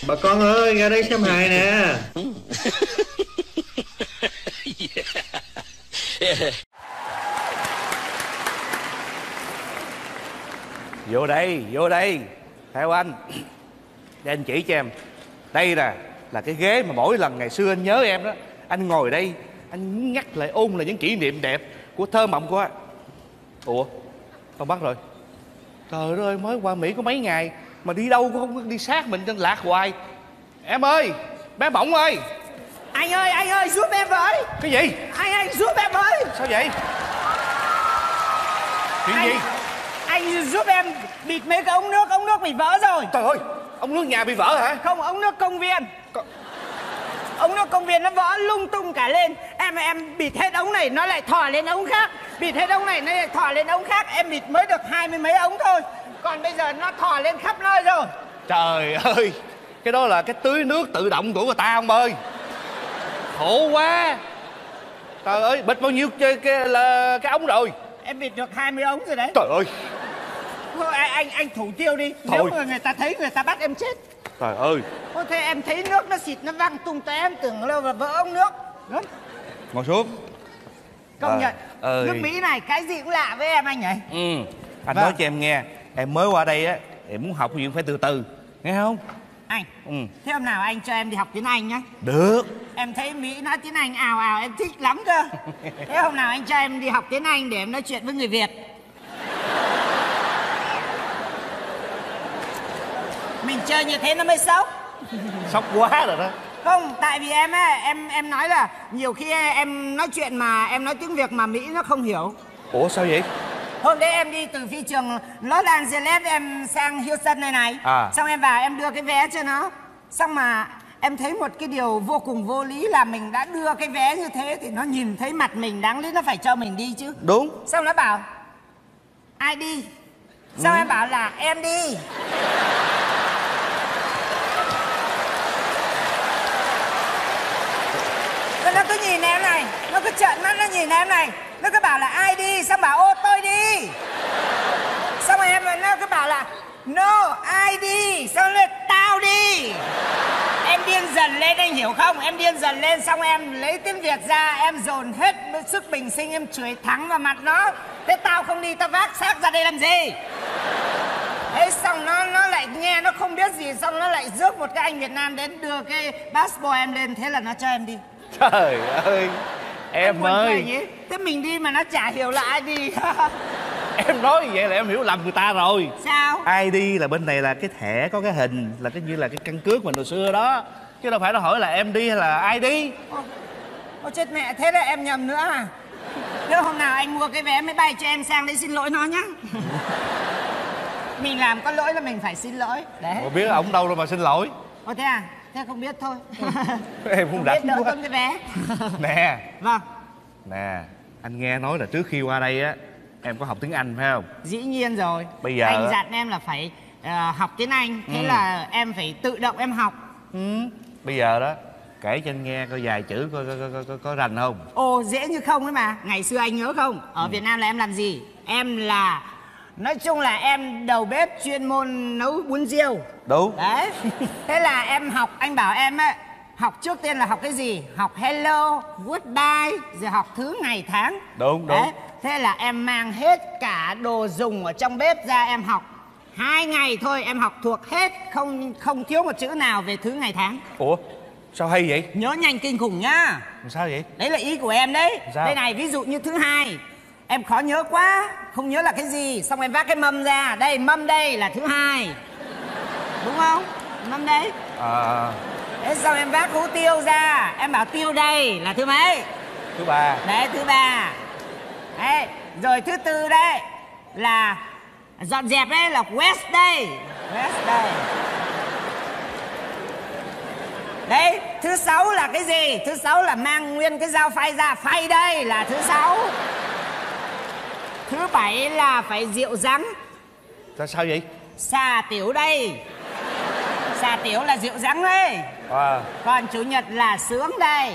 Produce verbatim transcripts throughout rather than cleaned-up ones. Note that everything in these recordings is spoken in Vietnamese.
Bà con ơi, ra đây xem hài nè. Vô đây, vô đây. Theo anh, để anh chỉ cho em. Đây nè, là cái ghế mà mỗi lần ngày xưa anh nhớ em đó, anh ngồi đây, anh nhắc lại ôn lại những kỷ niệm đẹp của thơ mộng của anh. Ủa, tao bắt rồi. Trời ơi, mới qua Mỹ có mấy ngày mà đi đâu cũng không đi sát mình trên lạc hoài. Em ơi, bé Bỏng ơi. Anh ơi, anh ơi, giúp em với. Cái gì? Anh, anh giúp em với. Sao vậy? Chuyện anh, gì? Anh giúp em bịt mấy cái ống nước, ống nước bị vỡ rồi. Trời ơi, ống nước nhà bị vỡ hả? Không, ống nước công viên. Co... Ống nước công viên nó vỡ lung tung cả lên. Em em bịt hết ống này nó lại thò lên ống khác. Bịt hết ống này nó lại thò lên ống khác. Em bịt mới được hai mươi mấy ống thôi. Còn bây giờ nó thò lên khắp nơi rồi. Trời ơi, cái đó là cái tưới nước tự động của người ta ông ơi. Khổ quá. Trời ơi, bịt bao nhiêu cái, cái, là cái ống rồi? Em bịt được hai mươi ống rồi đấy. Trời ơi. Thôi anh, anh, anh thủ tiêu đi. Thôi. Nếu mà người ta thấy người ta bắt em chết. Trời ơi. Thôi thế em thấy nước nó xịt nó văng tung té em tưởng là vỡ ống nước. Đúng. Ngồi xuống. Công à, nhận ơi. nước Mỹ này cái gì cũng lạ với em anh ấy. Ừ. Anh Vâng. nói cho em nghe, em mới qua đây á, em muốn học cái gì cũng phải từ từ, nghe không? Anh, Ừ. thế hôm nào anh cho em đi học tiếng Anh nhé. Được. Em thấy Mỹ nói tiếng Anh ào ào em thích lắm cơ. Thế hôm nào anh cho em đi học tiếng Anh để em nói chuyện với người Việt. Mình chơi như thế nó mới sốc. Sốc quá rồi đó. Không, tại vì em á, em em nói là nhiều khi em nói chuyện mà em nói tiếng Việt mà Mỹ nó không hiểu. Ủa sao vậy? Hôm đấy em đi từ phi trường Los Angeles em sang Houston này này. À. Xong em vào em đưa cái vé cho nó. Xong mà em thấy một cái điều vô cùng vô lý là mình đã đưa cái vé như thế thì nó nhìn thấy mặt mình, đáng lý nó phải cho mình đi chứ. Đúng. Xong nó bảo ai đi? Xong ừ. em bảo là em đi. Rồi nó cứ nhìn em này, nó cứ trợn mắt nó nhìn em này. Nó cứ bảo là ai đi, xong bảo ô tôi đi. Xong rồi em nó cứ bảo là no, ai đi, xong rồi tao đi. Em điên dần lên anh hiểu không? Em điên dần lên xong em lấy tiếng Việt ra, em dồn hết sức bình sinh em chửi thẳng vào mặt nó. Thế tao không đi, tao vác xác ra đây làm gì? Thế xong nó nó lại nghe nó không biết gì, xong nó lại rước một cái anh Việt Nam đến đưa cái passport em lên, thế là nó cho em đi. Trời ơi, em ơi. Thế mình đi mà nó chả hiểu là ai đi. Em nói như vậy là em hiểu lầm người ta rồi. Sao? ai đi là bên này là cái thẻ có cái hình, là cái như là cái căn cước mình hồi xưa đó. Chứ đâu phải nó hỏi là em đi hay là ai đi. Ô, ô chết mẹ, thế là em nhầm nữa à? Thế hôm nào anh mua cái vé máy bay cho em sang đấy xin lỗi nó nhá. Mình làm có lỗi là mình phải xin lỗi. Đấy. Mà biết ổng đâu đâu mà xin lỗi. Ồ thế à? Thế không biết thôi. Em không, không biết rảnh đỡ quá. tốn cái vé. Nè. Vâng. Nè, anh nghe nói là trước khi qua đây á, em có học tiếng Anh phải không? Dĩ nhiên rồi. Bây giờ anh dặn em là phải uh, học tiếng Anh. Thế ừ. là em phải tự động em học. Ừ. Bây giờ đó, kể cho anh nghe coi vài chữ coi có, có, có, có, có rành không? Ồ dễ như không ấy mà. Ngày xưa anh nhớ không? Ở ừ. Việt Nam là em làm gì? Em là, nói chung là em đầu bếp chuyên môn nấu bún riêu. Đúng. Đấy. Thế là em học, anh bảo em ấy, học trước tiên là học cái gì? Học hello, goodbye, rồi học thứ ngày tháng. Đúng, đúng. Đấy. Thế là em mang hết cả đồ dùng ở trong bếp ra em học. Hai ngày thôi em học thuộc hết, không không thiếu một chữ nào về thứ ngày tháng. Ủa, sao hay vậy? Nhớ nhanh kinh khủng nhá. Sao vậy? Đấy là ý của em đấy. Sao? Đây này, ví dụ như thứ hai, em khó nhớ quá, không nhớ là cái gì, xong em vác cái mâm ra. Đây, mâm đây là thứ hai. Đúng không? Mâm đấy. À. Thế xong em vác hũ tiêu ra, em bảo tiêu đây là thứ mấy? Thứ ba. Đấy, thứ ba. Đấy, rồi thứ tư đây là dọn dẹp đấy là West đây. West đây. Đấy, thứ sáu là cái gì? Thứ sáu là mang nguyên cái dao phay ra, phay đây là thứ sáu. Thứ bảy là phải rượu rắn. Sao sao vậy? Xà tiểu đây. Xà tiểu là rượu rắn đấy. À. Còn chủ nhật là sướng đây.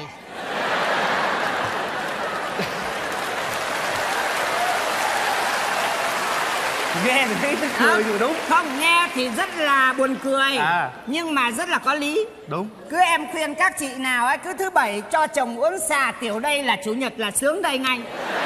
Nghe thì thấy tức cười rồi đúng. Không, nghe thì rất là buồn cười à. Nhưng mà rất là có lý. Đúng. Cứ em khuyên các chị nào ấy, cứ thứ bảy cho chồng uống xà tiểu đây là chủ nhật là sướng đây ngay.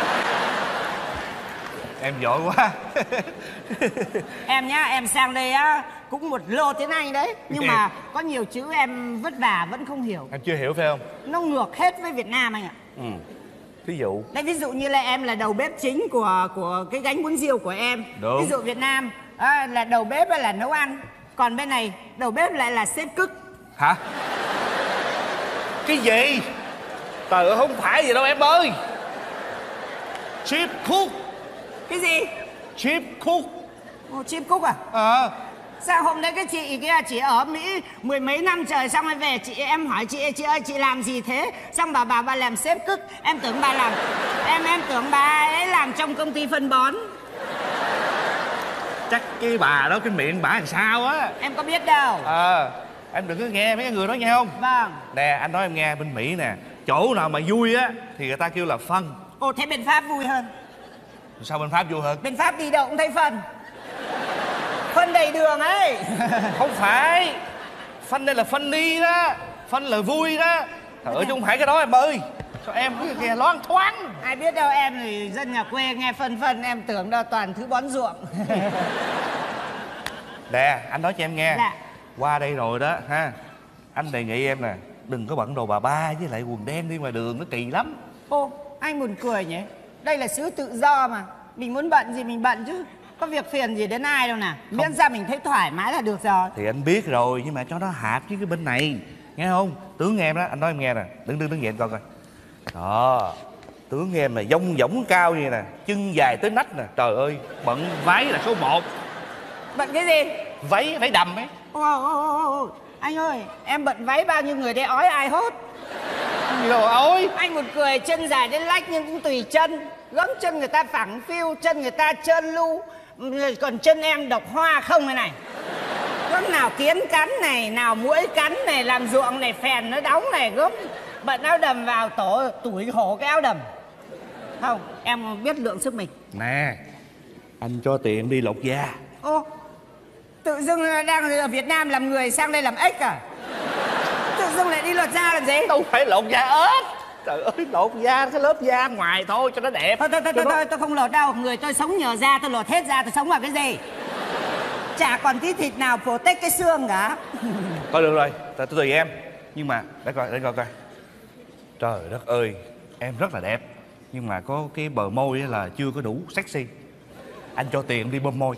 Em giỏi quá. Em nhá, em sang đây á cũng một lô tiếng Anh đấy. Nhưng em. mà có nhiều chữ em vất vả vẫn không hiểu. Em chưa hiểu phải không? Nó ngược hết với Việt Nam anh ạ. Ừ. Ví dụ. Đấy, ví dụ như là em là đầu bếp chính của của cái gánh bún riêu của em. Đúng. Ví dụ Việt Nam à, là đầu bếp là nấu ăn. Còn bên này đầu bếp lại là sếp cook. Hả? Cái gì? Trời ơi, không phải vậy đâu em ơi. Chip cook. Cái gì? Chip cook. Ồ, chip cook à? Ờ. Sao hôm đấy cái chị kia chị ở Mỹ mười mấy năm trời, xong rồi về chị em hỏi chị chị ơi chị làm gì thế, xong bà bà bà làm sếp cook. Em tưởng bà làm em em tưởng bà ấy làm trong công ty phân bón. Chắc cái bà đó cái miệng bả làm sao á. Em có biết đâu. Ờ à, em đừng có nghe mấy cái người đó nghe không. Vâng. Nè anh nói em nghe, bên Mỹ nè, chỗ nào mà vui á thì người ta kêu là fun. Ồ, thế bên Pháp vui hơn. Sao bên Pháp vui hơn? Bên Pháp đi đâu cũng thấy phân. Phân đầy đường ấy. Không phải. Fun đây là funny đó. Fun là vui đó. Trời ơi chứ không phải cái đó em ơi. Sao em cứ nghe loáng thoáng. Ai biết đâu, em thì dân nhà quê nghe phân phân em tưởng đâu toàn thứ bón ruộng. Nè anh nói cho em nghe. Dạ. Qua đây rồi đó ha, anh đề nghị em nè, đừng có bận đồ bà ba với lại quần đen đi ngoài đường, nó kỳ lắm. Ô, anh buồn cười nhỉ. Đây là xứ tự do mà. Mình muốn bận gì mình bận chứ. Có việc phiền gì đến ai đâu nè. Miễn ra mình thấy thoải mái là được rồi. Thì anh biết rồi, nhưng mà cho nó hợp với cái bên này, nghe không? Tướng em đó, anh nói em nghe nè. Đứng đứng đứng dậy coi coi. Đó, tướng em là dông dỏng cao như nè, chân dài tới nách nè. Trời ơi, bận váy là số một. Bận cái gì? Váy, váy đầm ấy. Ô, ô, ô, ô. Anh ơi, em bận váy bao nhiêu người đây ói ai hốt. Gì đâu ôi. Anh một cười chân dài đến lách nhưng cũng tùy chân. Gấm chân người ta phẳng phiu, chân người ta trơn lu. Còn chân em độc hoa không này này. Gấm nào kiến cắn này, nào muỗi cắn này, làm ruộng này, phèn nó đóng này. Gấm bận áo đầm vào tổ tủi hổ cái áo đầm. Không, em biết lượng sức mình. Nè, anh cho tiền đi lột da. Ô, tự dưng đang ở Việt Nam làm người sang đây làm ếch à? Tự dưng lại đi lột da làm gì? Đâu phải lột da ếch. Trời ơi, lột da cái lớp da ngoài thôi cho nó đẹp. Thôi thôi thôi, thôi, nó... thôi tôi không lột đâu. Người tôi sống nhờ da, tôi lột hết da, tôi sống vào cái gì? Chả còn tí thịt nào protect cái xương cả. Thôi được rồi, tôi tùy em. Nhưng mà để coi, để coi coi. Trời đất ơi, em rất là đẹp. Nhưng mà có cái bờ môi là chưa có đủ sexy. Anh cho tiền đi bơm môi.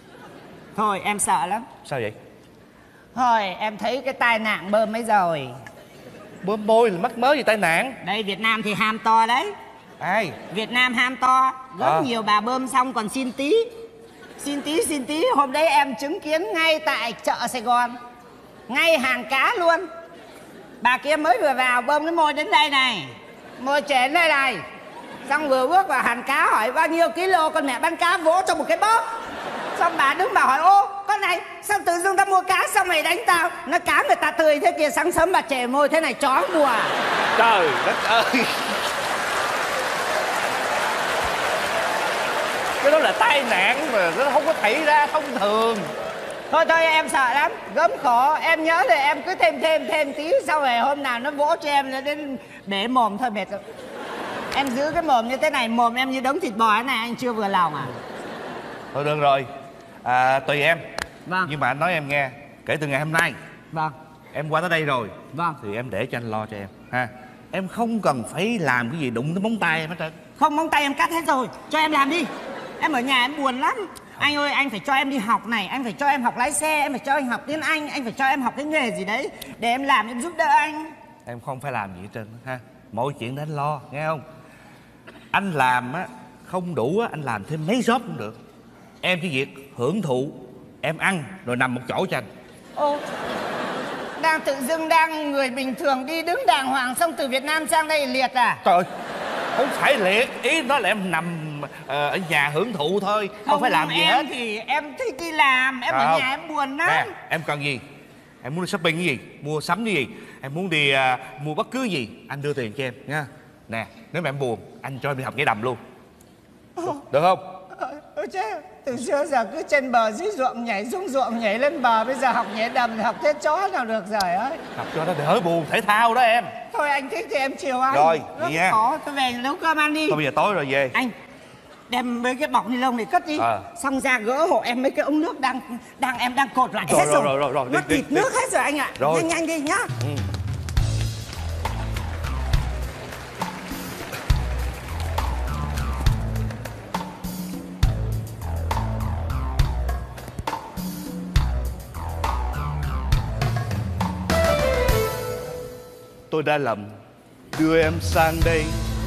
Thôi em sợ lắm. Sao vậy? Thôi em thấy cái tai nạn bơm ấy rồi. Bơm môi là mắc mớ gì tai nạn? Đây Việt Nam thì ham to đấy. Ai? Việt Nam ham to. Rất à. nhiều bà bơm xong còn xin tí. Xin tí xin tí. Hôm đấy em chứng kiến ngay tại chợ Sài Gòn, ngay hàng cá luôn. Bà kia mới vừa vào bơm cái môi đến đây này, môi trên đây này. Xong vừa bước vào hàng cá hỏi bao nhiêu kilo, con mẹ bán cá vỗ cho một cái bóp. Xong bà đứng bảo hỏi ô con này sao tự dưng ta mua cá xong mày đánh tao. Nó cá người ta tươi thế kia, sáng sớm bà chè môi thế này chó mùa. Trời đất ơi. Cái đó là tai nạn mà, nó không có xảy ra thông thường. Thôi thôi em sợ lắm, gớm khổ. Em nhớ là em cứ thêm thêm thêm tí. Sau rồi hôm nào nó vỗ cho em nó đến bể mồm thôi mệt rồi. Em giữ cái mồm như thế này, mồm em như đống thịt bò thế này, anh chưa vừa lòng à? Thôi được rồi, à, tùy em. Vâng. Nhưng mà anh nói em nghe, kể từ ngày hôm nay Vâng. em qua tới đây rồi. Vâng. Thì em để cho anh lo cho em ha. Em không cần phải làm cái gì đụng tới móng tay em hết trơn. Không, móng tay em cắt hết rồi, cho em làm đi. Em ở nhà em buồn lắm. Anh ơi, anh phải cho em đi học này, anh phải cho em học lái xe, em phải cho anh học tiếng Anh, anh phải cho em học cái nghề gì đấy để em làm, em giúp đỡ anh. Em không phải làm gì hết trơn ha. Mọi chuyện để anh lo, nghe không? Anh làm á không đủ á, anh làm thêm mấy job cũng được. Em chỉ việc hưởng thụ, em ăn rồi nằm một chỗ cho anh. Ô, đang tự dưng đang người bình thường đi đứng đàng hoàng, xong từ Việt Nam sang đây liệt à? Trời ơi, không phải liệt, ý nói là em nằm uh, ở nhà hưởng thụ thôi, không, không phải làm gì em hết. Thì em thích đi làm, em à, ở không. nhà em buồn lắm. Nè, em cần gì? Em muốn đi shopping cái gì? Mua sắm cái gì? Em muốn đi uh, mua bất cứ gì, anh đưa tiền cho em nha. Nè, nếu mà em buồn, anh cho em đi học nhảy đầm luôn. Được, được không? Ôi chứ, từ xưa giờ cứ trên bờ dưới ruộng nhảy xuống ruộng nhảy lên bờ, bây giờ học nhảy đầm thì học thế chó nào được rồi ơi. Học cho nó đỡ buồn thể thao đó em. Thôi anh thích thì em chiều anh. Rồi, rất vậy nha. khó, tôi về nấu cơm ăn đi. Thôi bây giờ tối rồi về. Anh đem mấy cái bọc ni lông này cất đi. À. Xong ra gỡ hộ em mấy cái ống nước đang đang em đang cột lại Rồi, hết rồi, rồi. rồi, rồi, rồi, Nó đi, thịt đi, nước đi. hết rồi anh ạ. Rồi. Nhanh nhanh đi nhá. Ừ. Tôi đã lầm đưa em sang đây.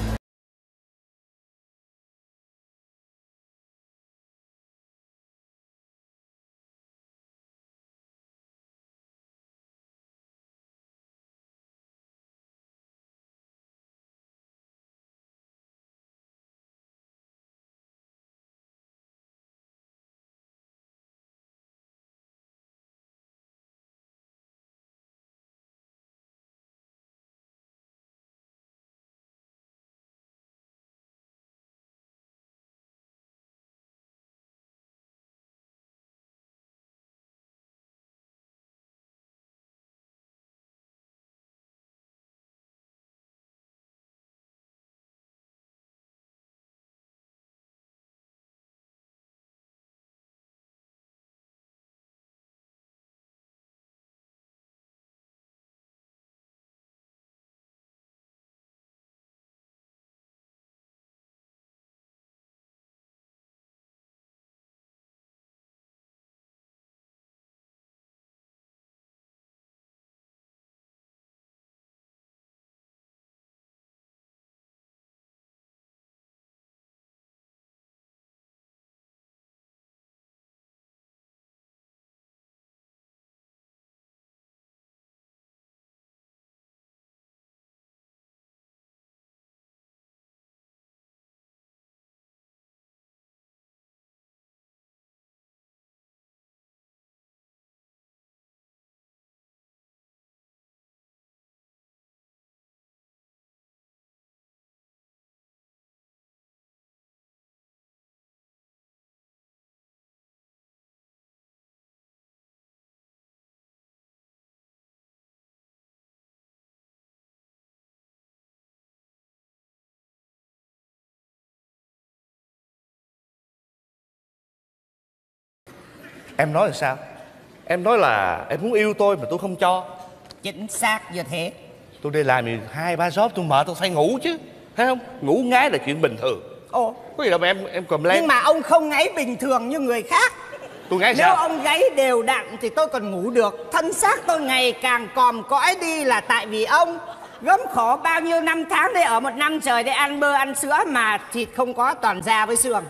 Em nói là sao? Em nói là em muốn yêu tôi mà tôi không cho. Chính xác như thế. Tôi đi làm thì hai ba job tôi mệt, tôi phải ngủ chứ, thấy không? Ngủ ngáy là chuyện bình thường. Ồ, Có gì đâu mà em em cầm lên. nhưng mà ông không ngáy bình thường như người khác. Tôi ngáy Nếu sao? ông gáy đều đặn thì tôi còn ngủ được. Thân xác tôi ngày càng còm cõi đi là tại vì ông. Gấm khổ bao nhiêu năm tháng đây, ở một năm trời để ăn bơ ăn sữa mà thịt không có, toàn da với xương.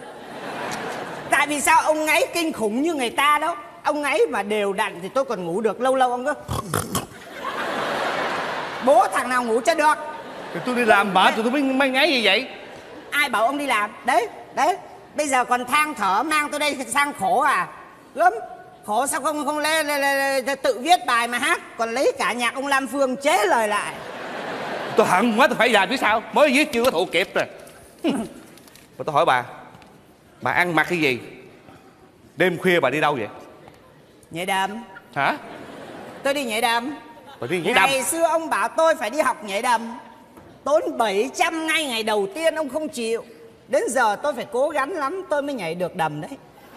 Tại vì sao ông ngáy kinh khủng như người ta đâu. Ông ngáy mà đều đặn thì tôi còn ngủ được. Lâu lâu ông cứ bố thằng nào ngủ cho được. Thì tôi đi làm mệt rồi tôi mới mới ngáy như vậy. Ai bảo ông đi làm? Đấy, đấy. Bây giờ còn than thở mang tôi đây sang khổ à? Gớm, khổ sao không không lê, lê, lê, lê, tự viết bài mà hát, còn lấy cả nhạc ông Lam Phương chế lời lại. Tôi hận quá tôi phải làm chứ sao? Mới viết chưa có thụ kịp rồi. Mà tôi hỏi bà, bà ăn mặc cái gì? Đêm khuya bà đi đâu vậy? Nhảy đầm. Hả? Tôi đi nhảy đầm. Bà đi nhảy đầm? Ngày xưa ông bảo tôi phải đi học nhảy đầm, tốn bảy trăm ngay ngày đầu tiên ông không chịu. Đến giờ tôi phải cố gắng lắm tôi mới nhảy được đầm đấy.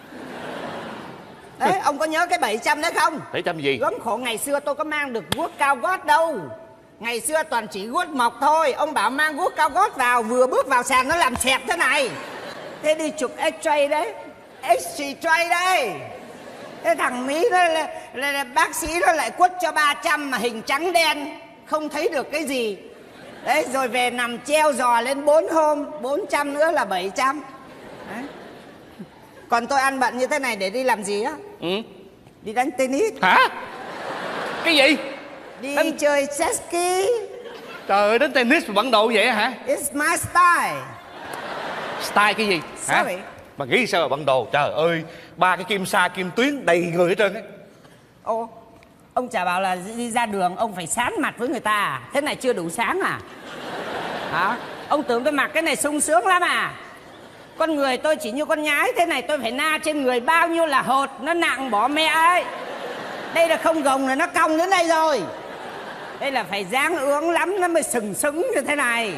Đấy, ông có nhớ cái bảy trăm đấy không? bảy trăm gì? Gớm khổ ngày xưa tôi có mang được guốc cao gót đâu. Ngày xưa toàn chỉ guốc mọc thôi. Ông bảo mang guốc cao gót vào, vừa bước vào sàn nó làm xẹp thế này. Thế đi chụp X-ray đấy, X-ray đấy. Thế thằng Mỹ đó là, là, là bác sĩ nó lại quất cho ba trăm mà hình trắng đen, không thấy được cái gì. Đấy, rồi về nằm treo giò lên bốn hôm, bốn trăm nữa là bảy trăm. Đấy. Còn tôi ăn bận như thế này để đi làm gì á? Ừ. Đi đánh tennis. Hả? Cái gì? Đi Đánh... chơi jet ski. Trời ơi, đánh tennis mà bận đồ vậy hả? It's my style. Style cái gì? Hả? Sorry. Mà nghĩ sao mà bận đồ? Trời ơi, ba cái kim sa kim tuyến đầy người hết trơn á. Ồ, ông chả bảo là đi ra đường ông phải sán mặt với người ta à? Thế này chưa đủ sáng à? Hả? Ông tưởng tôi mặc cái này sung sướng lắm à? Con người tôi chỉ như con nhái thế này, tôi phải na trên người bao nhiêu là hột, nó nặng bỏ mẹ ấy. Đây là không gồng là nó cong đến đây rồi. Đây là phải dáng ướng lắm nó mới sừng sững như thế này.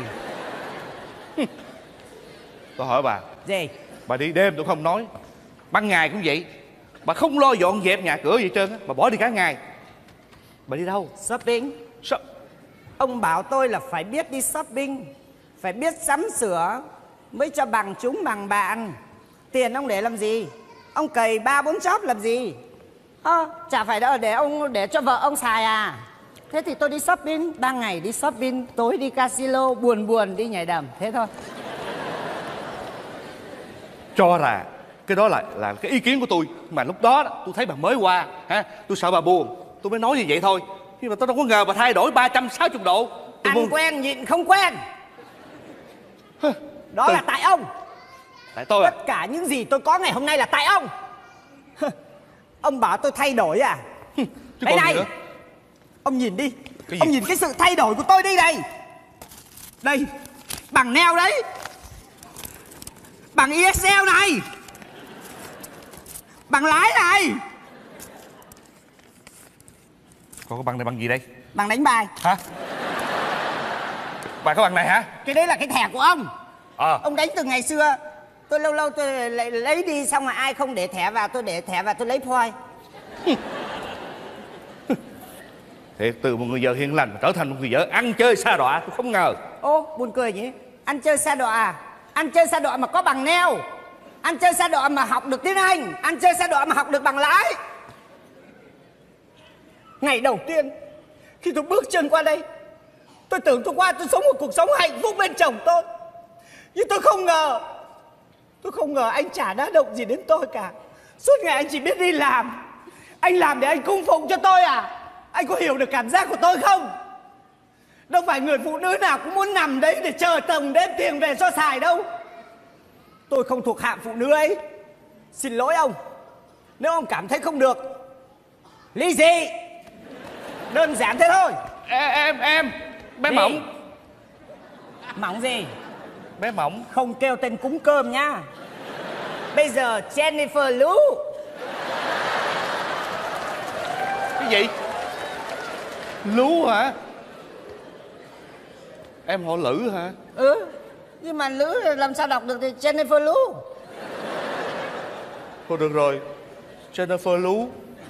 Tôi hỏi bà. Gì? Bà đi đêm tôi không nói, ban ngày cũng vậy. Bà không lo dọn dẹp nhà cửa gì hết trơn á, bà bỏ đi cả ngày. Bà đi đâu? Shopping. Shop. Ông bảo tôi là phải biết đi shopping, phải biết sắm sửa mới cho bằng chúng bằng bạn. Tiền ông để làm gì? Ông cày ba bốn chóp làm gì? À, chả phải đâu để ông để cho vợ ông xài à? Thế thì tôi đi shopping, ban ngày đi shopping, tối đi casino, buồn buồn đi nhảy đầm, thế thôi. Cho là cái đó là là cái ý kiến của tôi, mà lúc đó, đó tôi thấy bà mới qua ha, tôi sợ bà buồn, tôi mới nói như vậy thôi. Nhưng mà tôi đâu có ngờ bà thay đổi ba trăm sáu mươi độ. Tôi Ăn buồn. quen nhịn không quen. Đó Từ... là tại ông. Tại tôi à? Tất cả những gì tôi có ngày hôm nay là tại ông. Ông bảo tôi thay đổi à? Chứ Đây còn này, gì nữa? ông nhìn đi. Cái gì? Ông nhìn cái sự thay đổi của tôi đi đây. Đây, bằng neo đấy, bằng i ét lờ này, bằng lái này. Còn cái bằng này bằng gì đây? Bằng đánh bài. Hả? Bà có bằng này hả? Cái đấy là cái thẻ của ông. Ờ. Ông đánh từ ngày xưa. Tôi lâu lâu tôi lấy, lấy đi, xong rồi ai không để thẻ vào tôi để thẻ vào tôi lấy phoi. Thiệt, từ một người vợ hiền lành trở thành một người vợ ăn chơi sa đọa, tôi không ngờ. Ô, buồn cười nhỉ. Ăn chơi sa đọa à? Ăn chơi sa đọa mà có bằng neo, ăn chơi sa đọa mà học được tiếng Anh, ăn chơi sa đọa mà học được bằng lái. Ngày đầu tiên khi tôi bước chân qua đây, tôi tưởng tôi qua tôi sống một cuộc sống hạnh phúc bên chồng tôi. Nhưng tôi không ngờ, tôi không ngờ anh chả đá động gì đến tôi cả. Suốt ngày anh chỉ biết đi làm. Anh làm để anh cung phụng cho tôi à? Anh có hiểu được cảm giác của tôi không? Đâu phải người phụ nữ nào cũng muốn nằm đấy để chờ chồng đem tiền về cho xài đâu. Tôi không thuộc hạng phụ nữ ấy. Xin lỗi ông, nếu ông cảm thấy không được, ly dị. Đơn giản thế thôi. Em em, em. Bé Gì? Mỏng. Mỏng gì? Bé Mỏng. Không kêu tên cúng cơm nhá. Bây giờ Jennifer Lú. Cái gì? Lú hả? Em họ Lữ hả? Ừ, nhưng mà Lữ làm sao đọc được thì Jennifer Lú. Thôi được rồi, Jennifer Lú.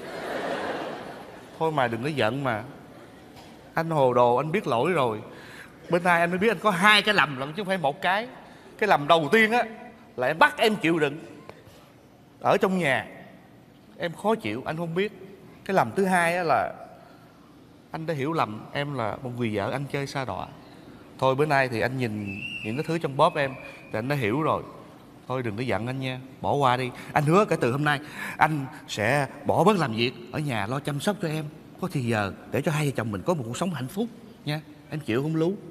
Thôi mà đừng có giận mà. Anh hồ đồ, anh biết lỗi rồi. Bên nay anh mới biết anh có hai cái lầm lận chứ không phải một cái. Cái lầm đầu tiên á là em bắt em chịu đựng ở trong nhà, em khó chịu, anh không biết. Cái lầm thứ hai á là anh đã hiểu lầm em là một người vợ ăn chơi sa đọa. Thôi bữa nay thì anh nhìn những cái thứ trong bóp em thì anh đã hiểu rồi. Thôi đừng có giận anh nha, bỏ qua đi. Anh hứa kể từ hôm nay anh sẽ bỏ bớt làm việc, ở nhà lo chăm sóc cho em, có thì giờ để cho hai vợ chồng mình có một cuộc sống hạnh phúc nha. Em chịu không Lú?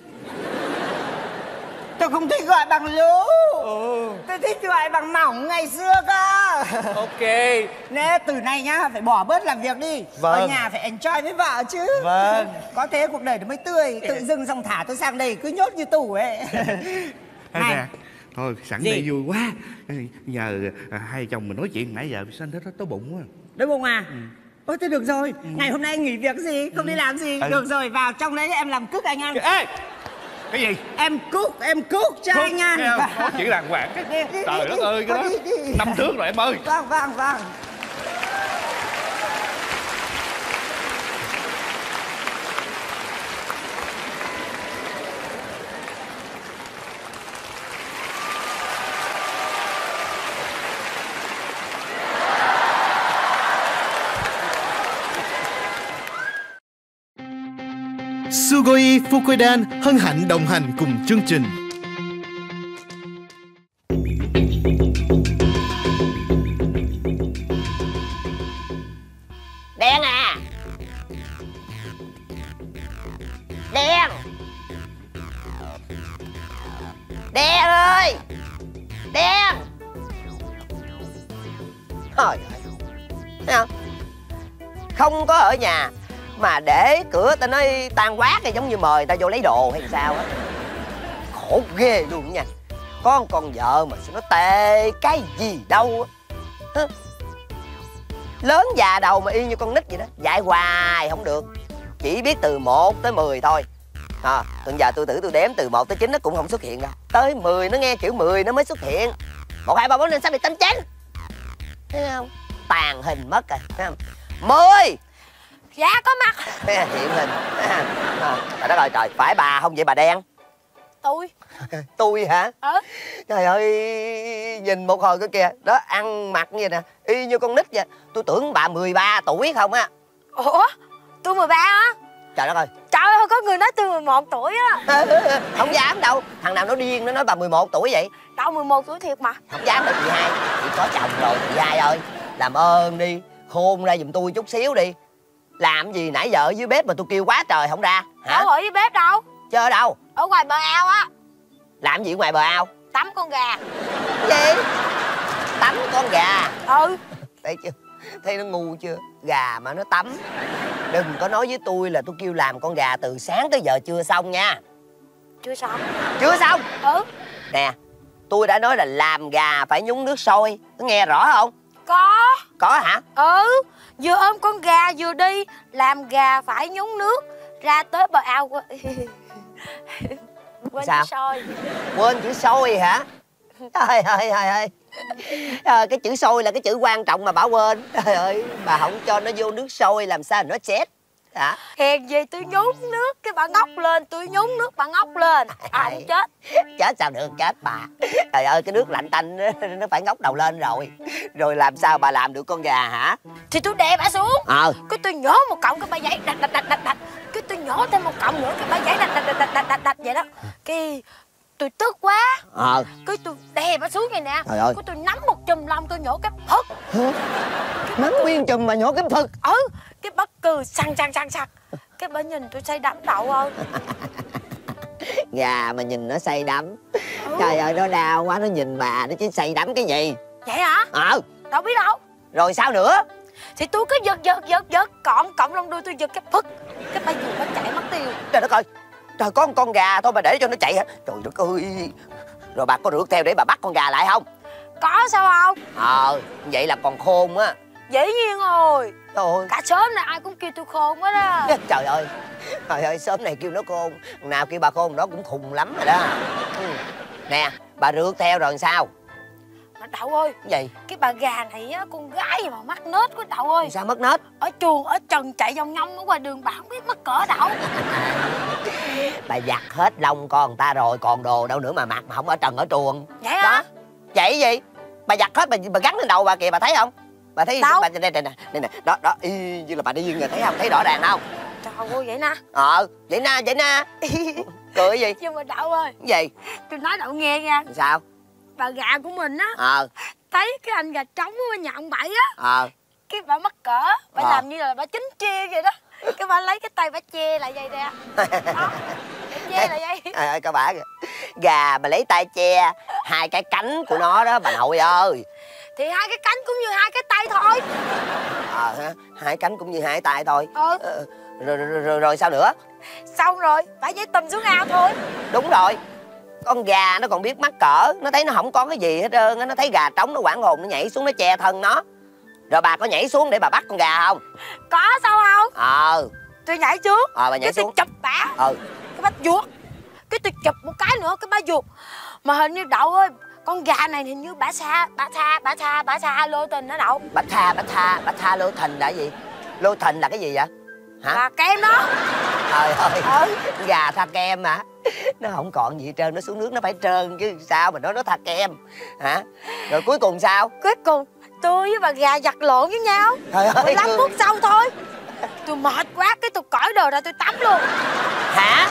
Tôi không thích gọi bằng Lú. Ừ. Tôi thích gọi bằng Mỏng ngày xưa cơ. Ok. Nè, từ nay nhá, phải bỏ bớt làm việc đi. Vâng. Ở nhà phải enjoy với vợ chứ. Vâng. Có thế cuộc đời nó mới tươi. Tự dưng xong thả tôi sang đây cứ nhốt như tù ấy. Này nè, thôi sẵn Gì? đây vui quá. Nhờ à, hai chồng mình nói chuyện nãy giờ sao anh thấy tối bụng quá. Đúng không à? Ừ. Ôi thế được rồi. Ừ. Ngày hôm nay anh nghỉ việc gì, không ừ. đi làm gì. Ừ. Được rồi, vào trong đấy em làm cook anh ăn. Ê! Cái gì? Em cook, em cook cho Cook, anh ăn. nghe không? Có chuyện đàng hoàng. Đi, đi, đi, Trời đi, đất ơi, cái đó đi, đi. năm trước rồi em ơi. Vâng, vâng, vâng. Sugoi Fukudan hân hạnh đồng hành cùng chương trình. Đen à, Đen, Đen ơi, Đen. Trời ơi, thấy không? Không có ở nhà mà để cửa ta nói tan quát hay giống như mời ta vô lấy đồ hay sao á. Khổ ghê luôn nha. Có con vợ mà sao nó tệ cái gì đâu á. Lớn già đầu mà y như con nít vậy đó. Dạy hoài không được. Chỉ biết từ một tới mười thôi à, từ giờ tôi thử tôi đếm từ một tới chín nó cũng không xuất hiện đâu. Tới mười nó nghe kiểu mười nó mới xuất hiện. Một hai ba bốn năm sáu bảy tám chín. Thấy không? Tàn hình mất rồi. Thấy không? Mười. Dạ có mặt. Hiện hình à, trời đất ơi trời. Phải bà không vậy bà đen? Tôi. Tôi hả? Ờ. Trời ơi, nhìn một hồi cái kìa. Đó, ăn mặc như vậy nè, y như con nít vậy. Tôi tưởng bà mười ba tuổi không á. Ủa? Tôi mười ba á? Trời đất ơi. Trời ơi, có người nói tôi mười một tuổi á. Không dám đâu. Thằng nào nó điên nó nói bà mười một tuổi vậy. Đâu mười một tuổi thiệt mà. Không dám đâu chị hai. Chị có chồng rồi chị hai ơi. Làm ơn đi, khôn ra giùm tôi chút xíu đi. Làm gì nãy giờ ở dưới bếp mà tôi kêu quá trời không ra hả? Đâu ở dưới bếp đâu. Chơi đâu? Ở ngoài bờ ao á. Làm gì ngoài bờ ao? Tắm con gà. Gì? Tắm con gà? Ừ. Thấy chưa? Thấy nó ngu chưa? Gà mà nó tắm. Đừng có nói với tôi là tôi kêu làm con gà từ sáng tới giờ chưa xong nha. Chưa xong. Chưa xong? Ừ. Nè, tôi đã nói là làm gà phải nhúng nước sôi. Có nghe rõ không? Có. Có hả? Ừ. Vừa ôm con gà vừa đi. Làm gà phải nhúng nước. Ra tới bờ ao. Quên sao? chữ sôi. Quên chữ sôi hả? Trời ơi, trời ơi. À, cái chữ sôi là cái chữ quan trọng mà bà quên. Trời ơi, bà không cho nó vô nước sôi làm sao nó chết hả? Hèn gì tôi nhúng nước cái bà ngóc lên, tôi nhúng nước bà ngóc lên. À, không chết. Chết sao được, chết bà. Trời ơi, cái nước lạnh tanh nó phải ngóc đầu lên rồi. Rồi làm sao bà làm được con gà hả? Thì tôi đè bà xuống. Ờ. Cái tôi nhổ một cọng cái bà giấy đạch đạch đạch đạch đạch. Cái tôi nhổ thêm một cọng nữa cái bà giấy đạch đạch đạch đạch đạch đạch đạch vậy đó. Cái tôi tức quá. Ờ. Cái tôi đè bà xuống vậy nè. Trời ơi. Cái tôi nắm một chùm lông tôi nhổ cái phật. Nắm nguyên chùm mà nhổ cái phật. Ừ. Cái bà cười sằng sằng sằng sằng. Cái bà nhìn tôi say đắm đậu ơi. Gà mà nhìn nó say đắm. Ừ. Trời ơi, nó đau quá, nó nhìn bà nó chứ say đắm cái gì. Vậy hả? Ờ. Đâu biết đâu. Rồi sao nữa? Thì tôi cứ giật giật giật giật cọng cọng lông đuôi tôi giật cái phức. Cái bà vừa nó chạy mất tiêu. Trời đất ơi. Trời, có một con gà thôi mà để cho nó chạy hả? Trời đất ơi. Rồi bà có rượt theo để bà bắt con gà lại không? Có sao không? Ờ, vậy là còn khôn á. Dĩ nhiên rồi. Trời ơi. Cả xóm này ai cũng kêu tôi khôn quá đó. Trời ơi. Trời ơi, xóm này kêu nó khôn. Nào kêu bà khôn nó cũng khùng lắm rồi đó. Ừ. Nè, bà rượt theo rồi sao? Mà Đậu ơi. Cái gì? Cái bà gà này á, con gái mà mắc nết quá Đậu ơi. Sao mất nết? Ở chuồng, ở trần chạy vòng vòng ở ngoài đường bà không biết mắc cỡ Đậu. Bà giặt hết lông con người ta rồi, còn đồ đâu nữa mà mặc mà không ở trần ở truồng. Vậy hả? Đó. Vậy gì? Bà giặt hết bà, bà gắn lên đầu bà kìa, bà thấy không? Bà thấy đâu? Bà, đây, đây, nè, đây nè, đó, đó, y như là bà đi riêng rồi, thấy không? Thấy rõ ràng không? Trời ơi, vậy nè. Ờ, vậy na, vậy na. Cười gì? Nhưng mà Đậu ơi. Cái gì? Tôi nói Đậu nghe nha. Sao? Bà gà của mình á. Ờ. Thấy cái anh gà trống ở nhà ông Bảy á. Ờ. Cái bà mắc cỡ. Bà ờ. làm như là bà chính chia vậy đó. Cái bà lấy cái tay bà che lại vậy nè. Đó. Che lại vậy. Trời ơi, các bạn kìa. Gà mà lấy tay che hai cái cánh của nó đó bà nội ơi. Thì hai cái cánh cũng như hai cái tay thôi. Ờ ha, hai cánh cũng như hai tay thôi. Ừ. Ờ, rồi, rồi, rồi, rồi sao nữa? Xong rồi, bà giấy tùm xuống ao thôi. Đúng rồi. Con gà nó còn biết mắc cỡ. Nó thấy nó không có cái gì hết trơn á. Nó thấy gà trống nó hoảng hồn. Nó nhảy xuống nó che thân nó. Rồi bà có nhảy xuống để bà bắt con gà không? Có sao không? Ờ. Tôi nhảy xuống. Ờ bà nhảy cái xuống. tôi chụp bả. Ừ. Cái bả vuột. Cái tôi chụp một cái nữa cái bả vuột. Mà hình như Đậu ơi, con gà này hình như bả xa, bả tha, bả tha, bả tha lô tình đó Đậu. Bả tha, bả tha, bả tha lô thình là gì? Lô thình là cái gì vậy? Hả? Là kem đó. Trời ơi. Ừ. Gà tha kem hả? Nó không còn gì hết trơn, nó xuống nước nó phải trơn chứ sao mà nói nó tha kem hả? Rồi cuối cùng sao? Cuối cùng tôi với bà gà giặt lộn với nhau. Trời ơi, mười lăm cười. phút sau thôi. Tôi mệt quá cái tôi cởi đồ ra tôi tắm luôn. Hả?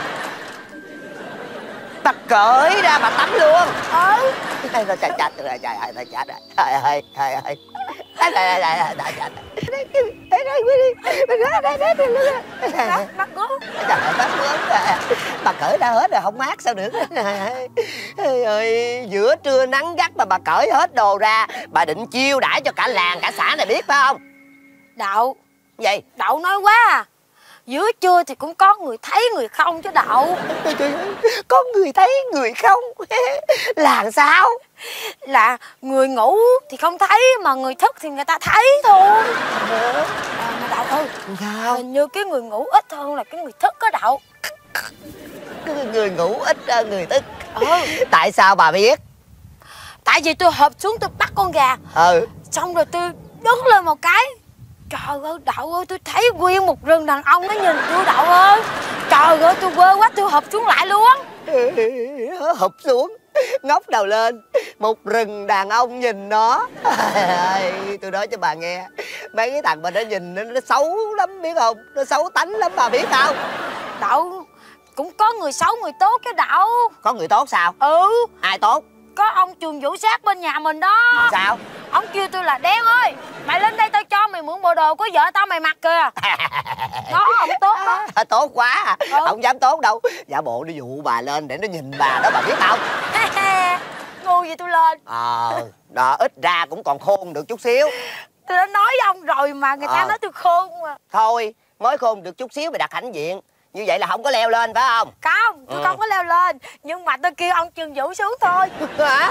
Bà cởi ra bà tắm luôn? Ừ. Trời ơi, trời chết rồi, trời ơi, trời chết rồi. Trời ơi, trời ơi. Trời ơi, trời ơi, trời chết. Đây đây đây đây đây. Bắt gớm. Trời ơi, bắt gớm. Bà cởi ra hết rồi không mát sao được. Trời ơi, giữa trưa nắng gắt mà bà cởi hết đồ ra, bà định chiêu đãi cho cả làng cả xã này biết phải không? Đậu. Gì? Đậu nói quá à. Giữa trưa thì cũng có người thấy người không chứ Đậu. Trời, trời ơi, có người thấy người không? Là sao? Là người ngủ thì không thấy, mà người thức thì người ta thấy thôi. À, mà Đậu ơi, sao? Hình như cái người ngủ ít hơn là cái người thức á Đậu. Người ngủ ít hơn người thức. Ừ. Tại sao bà biết? Tại vì tôi hộp xuống tôi bắt con gà. Ừ. Xong rồi tôi đứng lên một cái. Trời ơi Đậu ơi, tôi thấy nguyên một rừng đàn ông nó nhìn tôi Đậu ơi. Trời ơi tôi quê quá, tôi hộp xuống lại luôn. Hụp xuống, ngóc đầu lên, một rừng đàn ông nhìn nó. Tôi nói cho bà nghe, mấy cái thằng mà nó nhìn nó, nó xấu lắm biết không? Nó xấu tánh lắm bà biết không? Đậu, cũng có người xấu người tốt cái Đậu. Có người tốt sao? Ừ. Ai tốt? Có ông trường vũ sát bên nhà mình đó. Sao? Ông kêu tôi là Đen ơi, mày lên đây tao cho mày mượn bộ đồ của vợ tao mày mặc kìa. Đó, ông tốt đó. À, tốt quá à. Ừ. Không dám tốt đâu. Giả bộ nó dụ bà lên để nó nhìn bà đó bà biết không? Ngu gì tôi lên. Ờ, à, đó ít ra cũng còn khôn được chút xíu. Tôi đã nói với ông rồi mà, người ta à. nói tôi khôn mà. Thôi, mới khôn được chút xíu mày đặt hãnh diện. Như vậy là không có leo lên phải không? Không, tôi ừ. không có leo lên. Nhưng mà tôi kêu ông Trường Vũ xuống thôi. Hả?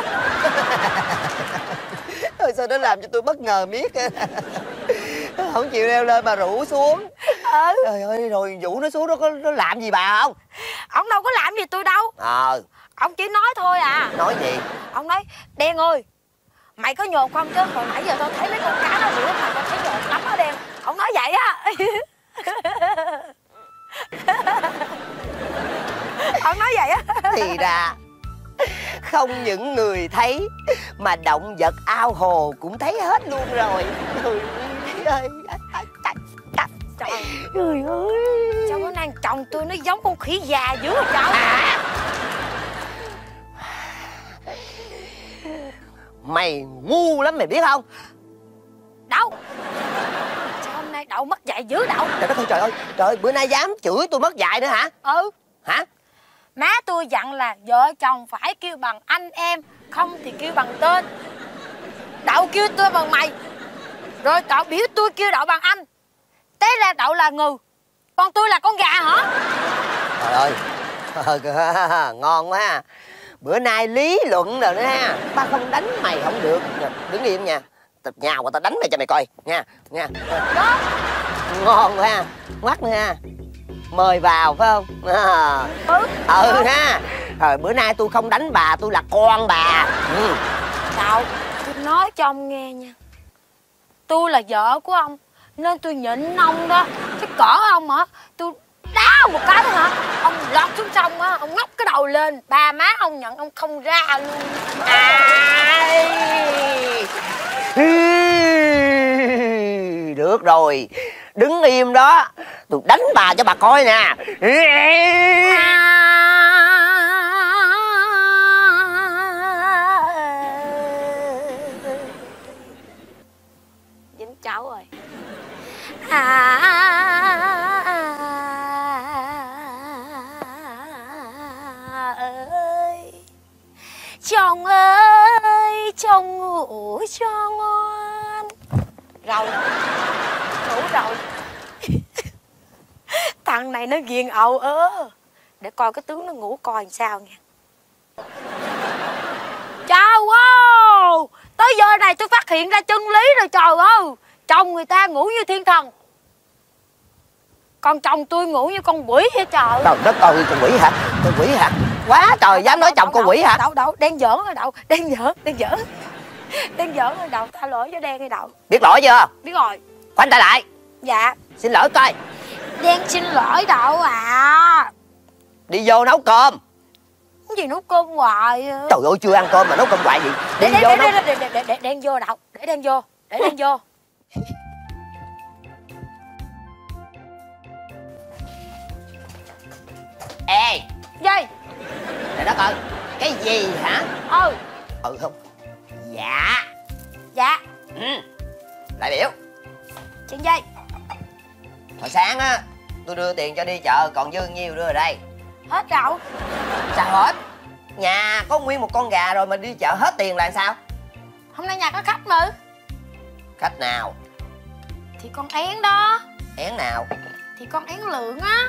Thôi sao nó làm cho tôi bất ngờ miết. Không chịu leo lên mà rủ xuống. Ừ. Trời ơi, rồi Vũ nó xuống nó có nó làm gì bà không? Ông đâu có làm gì tôi đâu. Ờ. Ông chỉ nói thôi à. Nói gì? Ông nói, Đen ơi, mày có nhột không chứ hồi nãy giờ tao thấy mấy con cá nó rửa mà tao thấy nhột lắm á Đen. Ông nói vậy á. Ông nói vậy á. Thì ra không những người thấy mà động vật ao hồ cũng thấy hết luôn rồi. Trời ơi. Trời ơi. Trời ơi. Sao bữa nay chồng tôi nó giống con khỉ già dữ rồi trời. À. Mày ngu lắm mày biết không? Đậu. Sao hôm nay Đậu mất dạy dữ Đậu? Trời đất ơi, trời ơi, trời, bữa nay dám chửi tôi mất dạy nữa hả? Ừ. Hả? Má tôi dặn là vợ chồng phải kêu bằng anh em, không thì kêu bằng tên. Đậu kêu tôi bằng mày, rồi Đậu biểu tôi kêu Đậu bằng anh. Thế ra Đậu là ngừ, còn tôi là con gà hả? Trời ơi, ngon quá. Bữa nay lý luận rồi nữa ha. Ba không đánh mày không được. Đứng im nha. Tao nhào qua tao đánh mày cho mày coi nha. Nha. Đó. Ngon quá. Ngoắt nữa ha. Mời vào phải không? À. Ừ. Ừ ha. Rồi bữa nay tôi không đánh bà, tôi là con bà. Ừ. Đậu, tôi nói cho ông nghe nha. Tôi là vợ của ông nên tôi nhịn ông đó. Chứ cỡ ông hả, tôi đá một cái thôi hả, ông lọt xuống sông á, ông ngóc cái đầu lên, ba má ông nhận ông không ra luôn. À. Được rồi, đứng im đó, tôi đánh bà cho bà coi nè. Dính cháu rồi. À, ơi, chồng ơi, chồng ngủ cho ngoan. Rồi, ngủ rồi. Thằng này nó ghiền ầu ớ. Để coi cái tướng nó ngủ coi làm sao nha. Chào wow, tới giờ này tôi phát hiện ra chân lý rồi trời ơi. Chồng người ta ngủ như thiên thần, còn chồng tôi ngủ như con quỷ vậy trời. Trời đất ơi, con quỷ hả? Con quỷ hả? Quá trời, dám nói chồng con quỷ hả? Đậu, Đậu, Đen giỡn rồi Đậu, Đen giỡn, Đen giỡn. Đen giỡn rồi Đậu, tha lỗi cho Đen hay Đậu. Biết lỗi chưa? Biết rồi. Khoanh tay lại. Dạ. Xin lỗi coi. Đen xin lỗi Đậu à. Đi vô nấu cơm. Cái gì nấu cơm hoài. Trời ơi, chưa ăn cơm mà nấu cơm hoài gì? Đi để, vô để, nấu. để, để, để, để, để Đen vô Đậu, để Đen vô, để Đen vô. Ê. Gì? Trời đất ơi, cái gì hả? Ừ. Ừ không? Dạ. Dạ. Ừ. Đại biểu. Chuyện gì? Hồi sáng á, tôi đưa tiền cho đi chợ, còn dư nhiêu đưa ở đây? Hết Đậu. Sao hết? Nhà có nguyên một con gà rồi mà đi chợ hết tiền là sao? Hôm nay nhà có khách mà. Khách nào? Thì con Én đó. Én nào? thì con én lượn á.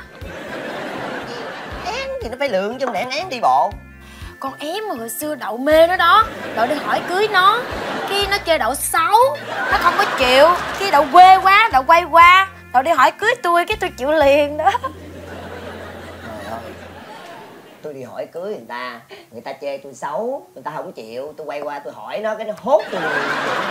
Én thì nó phải lượn chứ không lẽ én đi bộ. Con én mà hồi xưa Đậu mê nó đó. Đậu đi hỏi cưới nó, khi nó chơi Đậu xấu, nó không có chịu. Khi Đậu quê quá, Đậu quay qua, Đậu đi hỏi cưới tôi, cái tôi chịu liền đó. Trời ơi, tôi đi hỏi cưới người ta, người ta chê tôi xấu, người ta không chịu, tôi quay qua tôi hỏi nó, cái nó hốt tôi liền.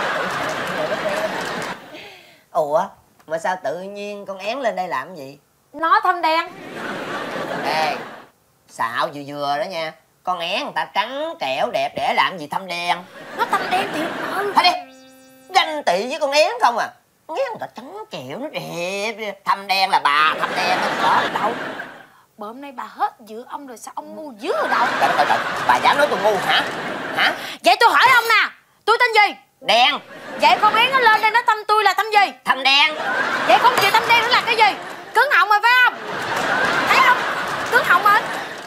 Ủa, mà sao tự nhiên con én lên đây làm gì? Nó thâm đen. Ê, xạo vừa vừa đó nha. Con én người ta trắng trẻo đẹp để làm gì thâm đen. Nó thâm đen thiệt mà. Thôi đi, ganh tị với con én không à. Con én người ta trắng trẻo nó đẹp. Thâm đen là bà thâm đen nó có đâu. Bữa hôm nay bà hết giữa ông rồi sao ông ngu dữ ở đâu? Trời trời trời, bà dám nói tôi ngu hả? Hả? Vậy tôi hỏi ông nè, tôi tên gì? Đen. Vậy con én nó lên đây nó thăm tôi là thăm gì? Thâm đen. Vậy không chịu thăm đen nó là cái gì? Cứng họng rồi phải không? Thấy không? Cứng họng rồi.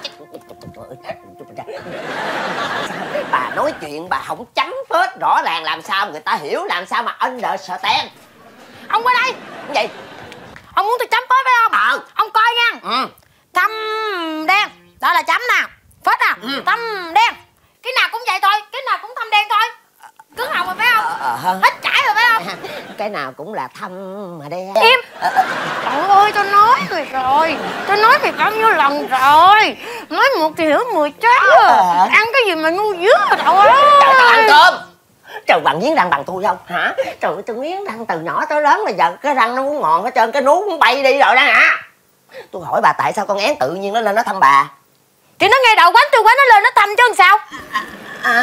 Bà nói chuyện bà không chấm phết rõ ràng làm sao người ta hiểu, làm sao mà understand. Ông qua đây. Cái gì? Ông muốn tôi chấm phết phải không? Ờ. Ông coi nha. Ừ. Thâm đen, đó là chấm nè. Phết nè. Ừ. Thâm đen. Cái nào cũng vậy thôi, cái nào cũng thâm đen thôi. Cứng họng rồi phải không? Ờ, ờ. Hết cãi rồi phải không? Cái nào cũng là thâm mà đen. Im. Ờ, ờ. Trời ơi, tôi nói rồi rồi. Tôi nói thì bao nhiêu lần rồi. Nói một thì hiểu mười chết rồi. Ờ. Ăn cái gì mà ngu dứa rồi cậu ơi. Trời, tao ăn cơm. Trời, bạn miếng răng bằng tôi không hả? Trời ơi, tôi miếng răng từ nhỏ tới lớn mà giờ cái răng nó muốn ngọn hết trơn, cái nuốt muốn bay đi rồi đó hả? Tôi hỏi bà tại sao con én tự nhiên nó lên nó thăm bà? Thì nó nghe đầu quánh tôi quánh nó lên nó thăm chứ làm sao. À,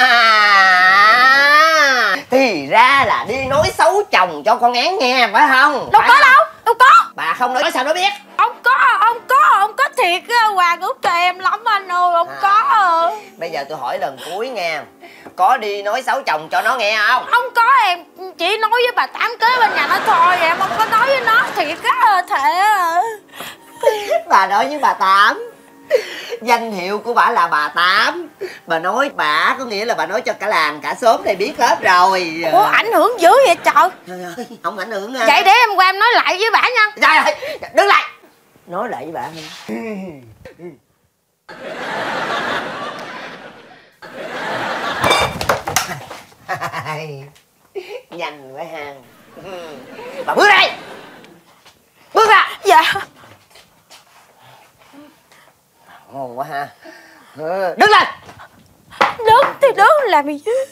thì ra là đi nói xấu chồng cho con én nghe phải không? Đâu phải có không? đâu, đâu có. Bà không nói sao nó biết? Ông có, ông có, ông có thiệt á. Hoàng ước cho em lắm anh ơi, ông À. có. Bây giờ tôi hỏi lần cuối nghe, có đi nói xấu chồng cho nó nghe không? Không có, em chỉ nói với bà Tám kế bên nhà nó thôi, em không có nói với nó thiệt á, thề. Bà nói với bà Tám, danh hiệu của bà là bà Tám. Bà nói bà có nghĩa là bà nói cho cả làng cả xóm này biết hết rồi. Ủa ảnh hưởng dữ vậy trời. Trời ơi, không ảnh hưởng nha. Vậy để em qua em nói lại với bà nha. Trời ơi, đứng lại. Nói lại với bà. Nhanh quá ha. Bà bước đây. Bước ra. Dạ. Ngon quá ha. Ừ, đứng lên. Đứng thì đứng làm gì chứ.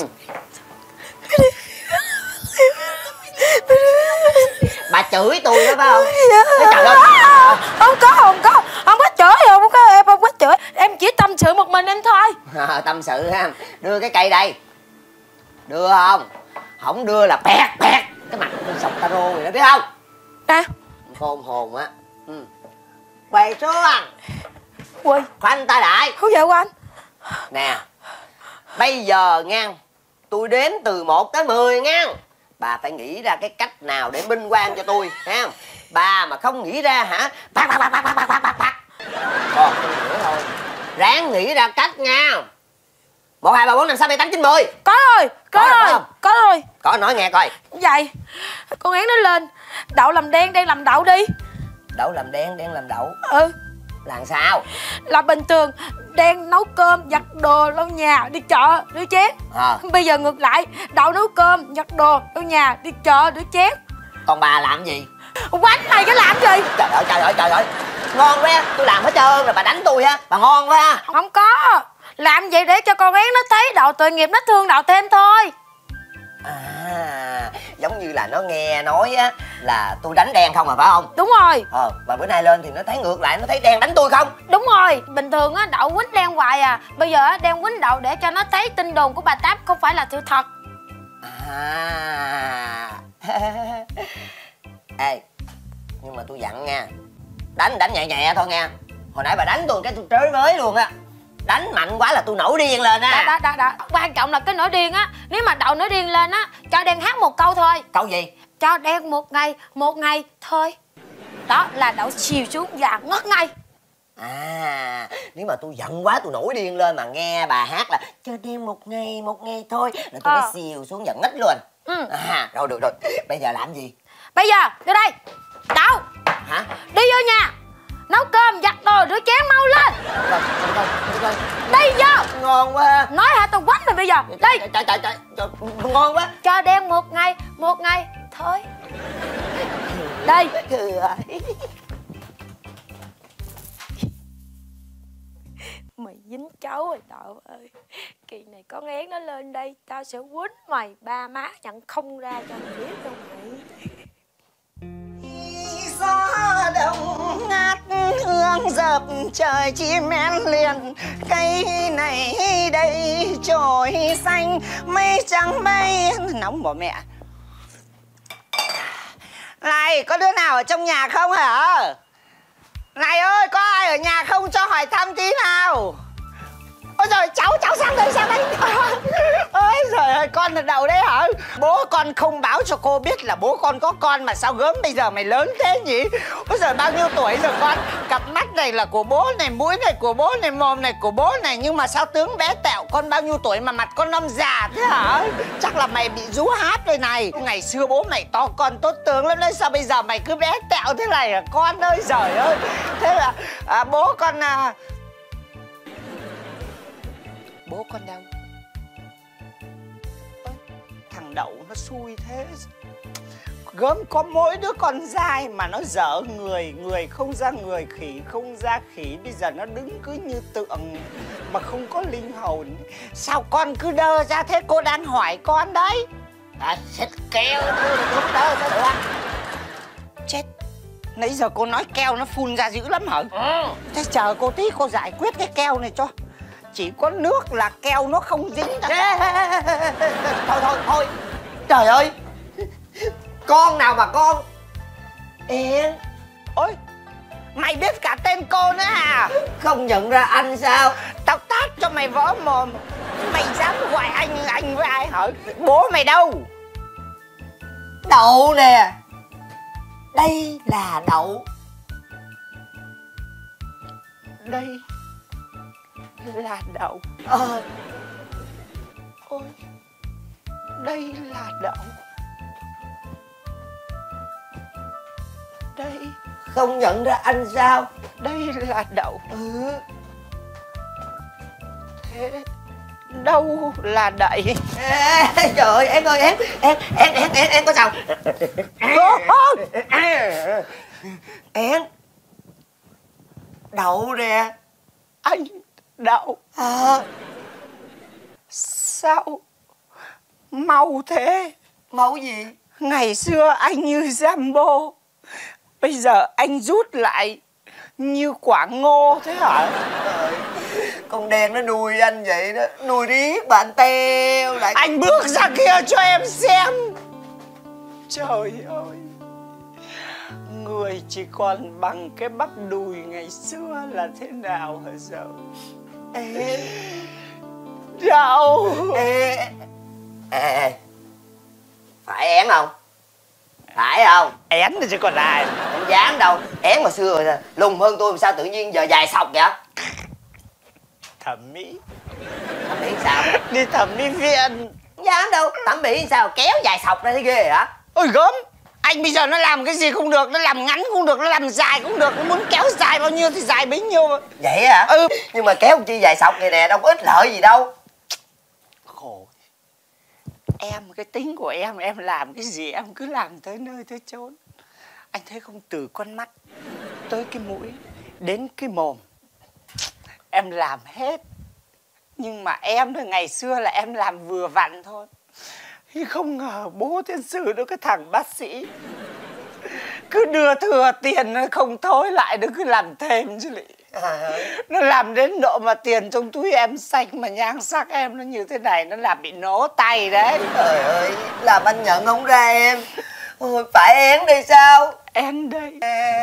Bà chửi tôi đó phải không? Dạ. Trời ơi. Không có, không có. Không có chửi, không có, em không có chửi. Em chỉ tâm sự một mình em thôi. À, tâm sự ha. Đưa cái cây đây. Đưa không? Không đưa là pẹt pẹt. Cái mặt tôi sọc taro rồi đó biết không? Nè. Khôn hồn á. Ừ. Quay xuống. Quỳ. Khoanh tay lại. Không vậy anh. Nè. Bây giờ nha, tôi đếm từ một tới mười nha. Bà phải nghĩ ra cái cách nào để minh oan cho tôi ha. Bà mà không nghĩ ra hả? Bạc bạc bạc bạc bạc bạc bạc bạc. Còn tôi nữa thôi. Ráng nghĩ ra cách nha. Một hai ba bốn năm sáu bảy tám chín mười. Có rồi, có, Có rồi, rồi, không? có rồi. Có nói nghe coi. Vậy con én nó lên. Đậu làm đen, đen làm đậu đi. Đậu làm đen, đen làm đậu. Ừ. Làm sao? Là bình thường đen nấu cơm, giặt đồ, lau nhà, đi chợ, rửa chén. À. Bây giờ ngược lại, đậu nấu cơm, giặt đồ, lau nhà, đi chợ, rửa chén. Còn bà làm gì? Quánh này cái làm gì? Trời ơi trời ơi trời ơi. Ngon quá, tôi làm hết trơn rồi bà đánh tôi ha. Bà ngon quá ha. Không có. Làm vậy để cho con én nó thấy đậu tội nghiệp, nó thương đậu thêm thôi. À, giống như là nó nghe nói á là tôi đánh đen không à phải không? Đúng rồi. Ờ, và bữa nay lên thì nó thấy ngược lại, nó thấy đen đánh tôi không? Đúng rồi. Bình thường á đậu quýnh đen hoài à. Bây giờ á đen quýnh đậu để cho nó thấy tin đồn của bà Tám không phải là sự thật. À. Ê, nhưng mà tôi dặn nha, đánh đánh nhẹ nhẹ thôi nha. Hồi nãy bà đánh tôi cái tôi trới với luôn á. Đánh mạnh quá là tôi nổi điên lên á. Đó, đó, đó, đó. Quan trọng là cái nổi điên á. Nếu mà đậu nổi điên lên á, cho đen hát một câu thôi. Câu gì? Cho đen một ngày, một ngày thôi. Đó là đậu xìu xuống và ngất ngay. À, nếu mà tôi giận quá tôi nổi điên lên mà nghe bà hát là cho đen một ngày, một ngày thôi là tôi Ờ. phải xìu xuống giận ngất luôn. Ừ. À, rồi được rồi. Bây giờ làm gì? Bây giờ, vô đây. Đậu. Hả? Đi vô nhà nấu cơm, giặt đồ, rửa chén mau lên. Rồi, rồi, rồi, Đi vô. ngon quá. Nói hả tao quánh mày bây giờ. Đi. Trời trời trời, trời, trời ngon quá. Cho đen một ngày, một ngày thôi. Đi. Mày dính cháu rồi Đậu ơi. Kỳ này con én nó lên đây, tao sẽ quýnh mày ba má nhận không ra cho mày biết đâu mày. Gió đông ngát hương dập trời chim én liền, cây này đây trồi xanh mây trắng bay. Nóng bỏ mẹ. Này, có đứa nào ở trong nhà không hả? Này ơi, có ai ở nhà không cho hỏi thăm tí nào? Ôi trời, cháu, cháu sang đây, sang đây. Ôi trời ơi, con là Đậu đấy hả? Bố con không báo cho cô biết là bố con có con mà sao gớm bây giờ mày lớn thế nhỉ? Ôi trời, bao nhiêu tuổi rồi con? Cặp mắt này là của bố này, mũi này của bố này, mồm này của bố này. Nhưng mà sao tướng bé tẹo, con bao nhiêu tuổi mà mặt con năm già thế hả? Chắc là mày bị rú hát đây này. Ngày xưa bố mày to con tốt tướng lắm đấy, sao bây giờ mày cứ bé tẹo thế này hả con ơi? Trời ơi. Thế là à, bố con à... Bố con đâu? Ơ, thằng Đậu nó xui thế. Gớm có mỗi đứa con trai mà nó dở người. Người không ra người, khỉ không ra khỉ. Bây giờ nó đứng cứ như tượng mà không có linh hồn. Sao con cứ đơ ra thế? Cô đang hỏi con đấy. À, xịt keo thôi, không đơ ra được. Chết. Nãy giờ cô nói keo nó phun ra dữ lắm hả? Ừ. Thế chờ cô tí cô giải quyết cái keo này cho. Chỉ có nước là keo nó không dính. Thôi thôi thôi. Trời ơi, con nào mà con? Én. Ôi, mày biết cả tên cô nữa à? Không nhận ra anh sao? Tao tát cho mày vỡ mồm. Mày dám gọi anh anh với ai hả? Bố mày đâu? Đậu nè. Đây là Đậu. Đây là Đậu. Ờ. Ôi, đây là Đậu. Đây. Không nhận ra anh sao? Đây là Đậu. Ừ. Thế đâu là Đậy? À, trời ơi, Én ơi, Én Én, Én, Én, Én, Én có sao? Én. Đậu nè. Anh Đậu. À. Sao mau thế? Mau gì? Ngày xưa anh như Rambo, bây giờ anh rút lại như quả ngô thế hả? Trời, con đen nó nuôi anh vậy đó, nuôi riết mà anh teo lại. Anh bước ra kia cho em xem. Trời ơi, người chỉ còn bằng cái bắp đùi ngày xưa là thế nào hả giờ? Ê. Đậu. Ê. Ê, ê. Phải Én không? Phải không? Én thì chứ còn ai. Không dám đâu. Én mà xưa rồi lùn hơn tôi, sao tự nhiên giờ dài sọc vậy? Thẩm mỹ. Thẩm mỹ sao? Đi thẩm mỹ viện. Không dám đâu. Thẩm mỹ sao kéo dài sọc ra thế ghê hả? Ôi gớm. Anh bây giờ nó làm cái gì không được, nó làm ngắn cũng được, nó làm dài cũng được, nó muốn kéo dài bao nhiêu thì dài bấy nhiêu mà. Vậy hả? Ừ. Nhưng mà kéo chi dài sọc này nè, đâu có ích lợi gì đâu. Khổ. Em, cái tính của em, em làm cái gì em cứ làm tới nơi tới chốn. Anh thấy không, từ con mắt tới cái mũi đến cái mồm em làm hết. Nhưng mà em là ngày xưa là em làm vừa vặn thôi. Nhưng không ngờ bố thiên sử đó, cái thằng bác sĩ cứ đưa thừa tiền nó không thối lại, nó cứ làm thêm chứ lị. À, nó làm đến độ mà tiền trong túi em xanh mà nhan sắc em nó như thế này, nó làm bị nổ tay đấy. Trời ơi, làm anh nhận không ra em. Ôi, phải Én đi sao? Én đây.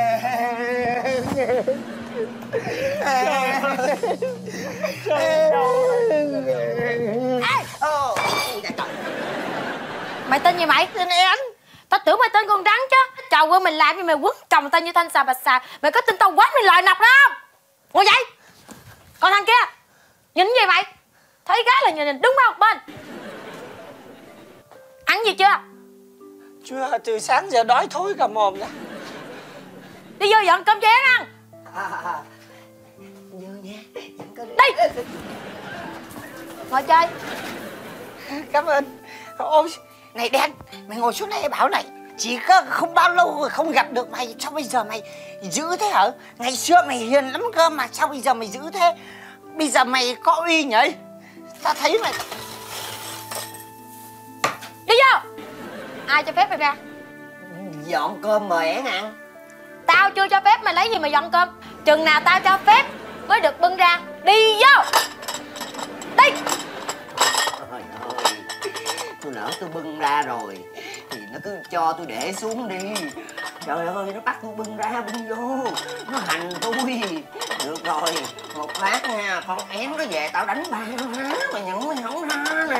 Mày tên gì mày? Tên Én. Tao tưởng mày tên con rắn chứ. Chồng ơi, mình làm gì mày quấn chồng tao như thanh xà bạch xà. Mày có tin tao quánh mày lời nọc đó không? Ngồi dậy. Còn thằng kia, nhìn gì mày? Thấy gái là nhìn, nhìn đứng một bên. Ăn gì chưa? Chưa, từ sáng giờ đói thối cả mồm ra. Đi vô dọn cơm cho Én ăn. À, à, Như nha. Đi. Ngồi chơi. Cảm ơn. Ôi, này Đen, mày ngồi xuống đây bảo này. Chỉ có không bao lâu rồi không gặp được mày, sao bây giờ mày dữ thế hả? Ngày xưa mày hiền lắm cơ mà sao bây giờ mày dữ thế? Bây giờ mày có uy nhỉ? Tao thấy mày... Đi vô. Ai cho phép mày ra? Dọn cơm mời Én ăn. Tao chưa cho phép mày lấy gì mà dọn cơm. Chừng nào tao cho phép mới được bưng ra. Đi vô. Đi. Trời ơi, tôi lỡ tôi bưng ra rồi thì nó cứ cho tôi để xuống đi. Trời ơi, nó bắt tôi bưng ra bưng vô, nó hành tôi. Được rồi, một lát nha, con Én nó về tao đánh ba nó há. Mày nhận mày không ra nè.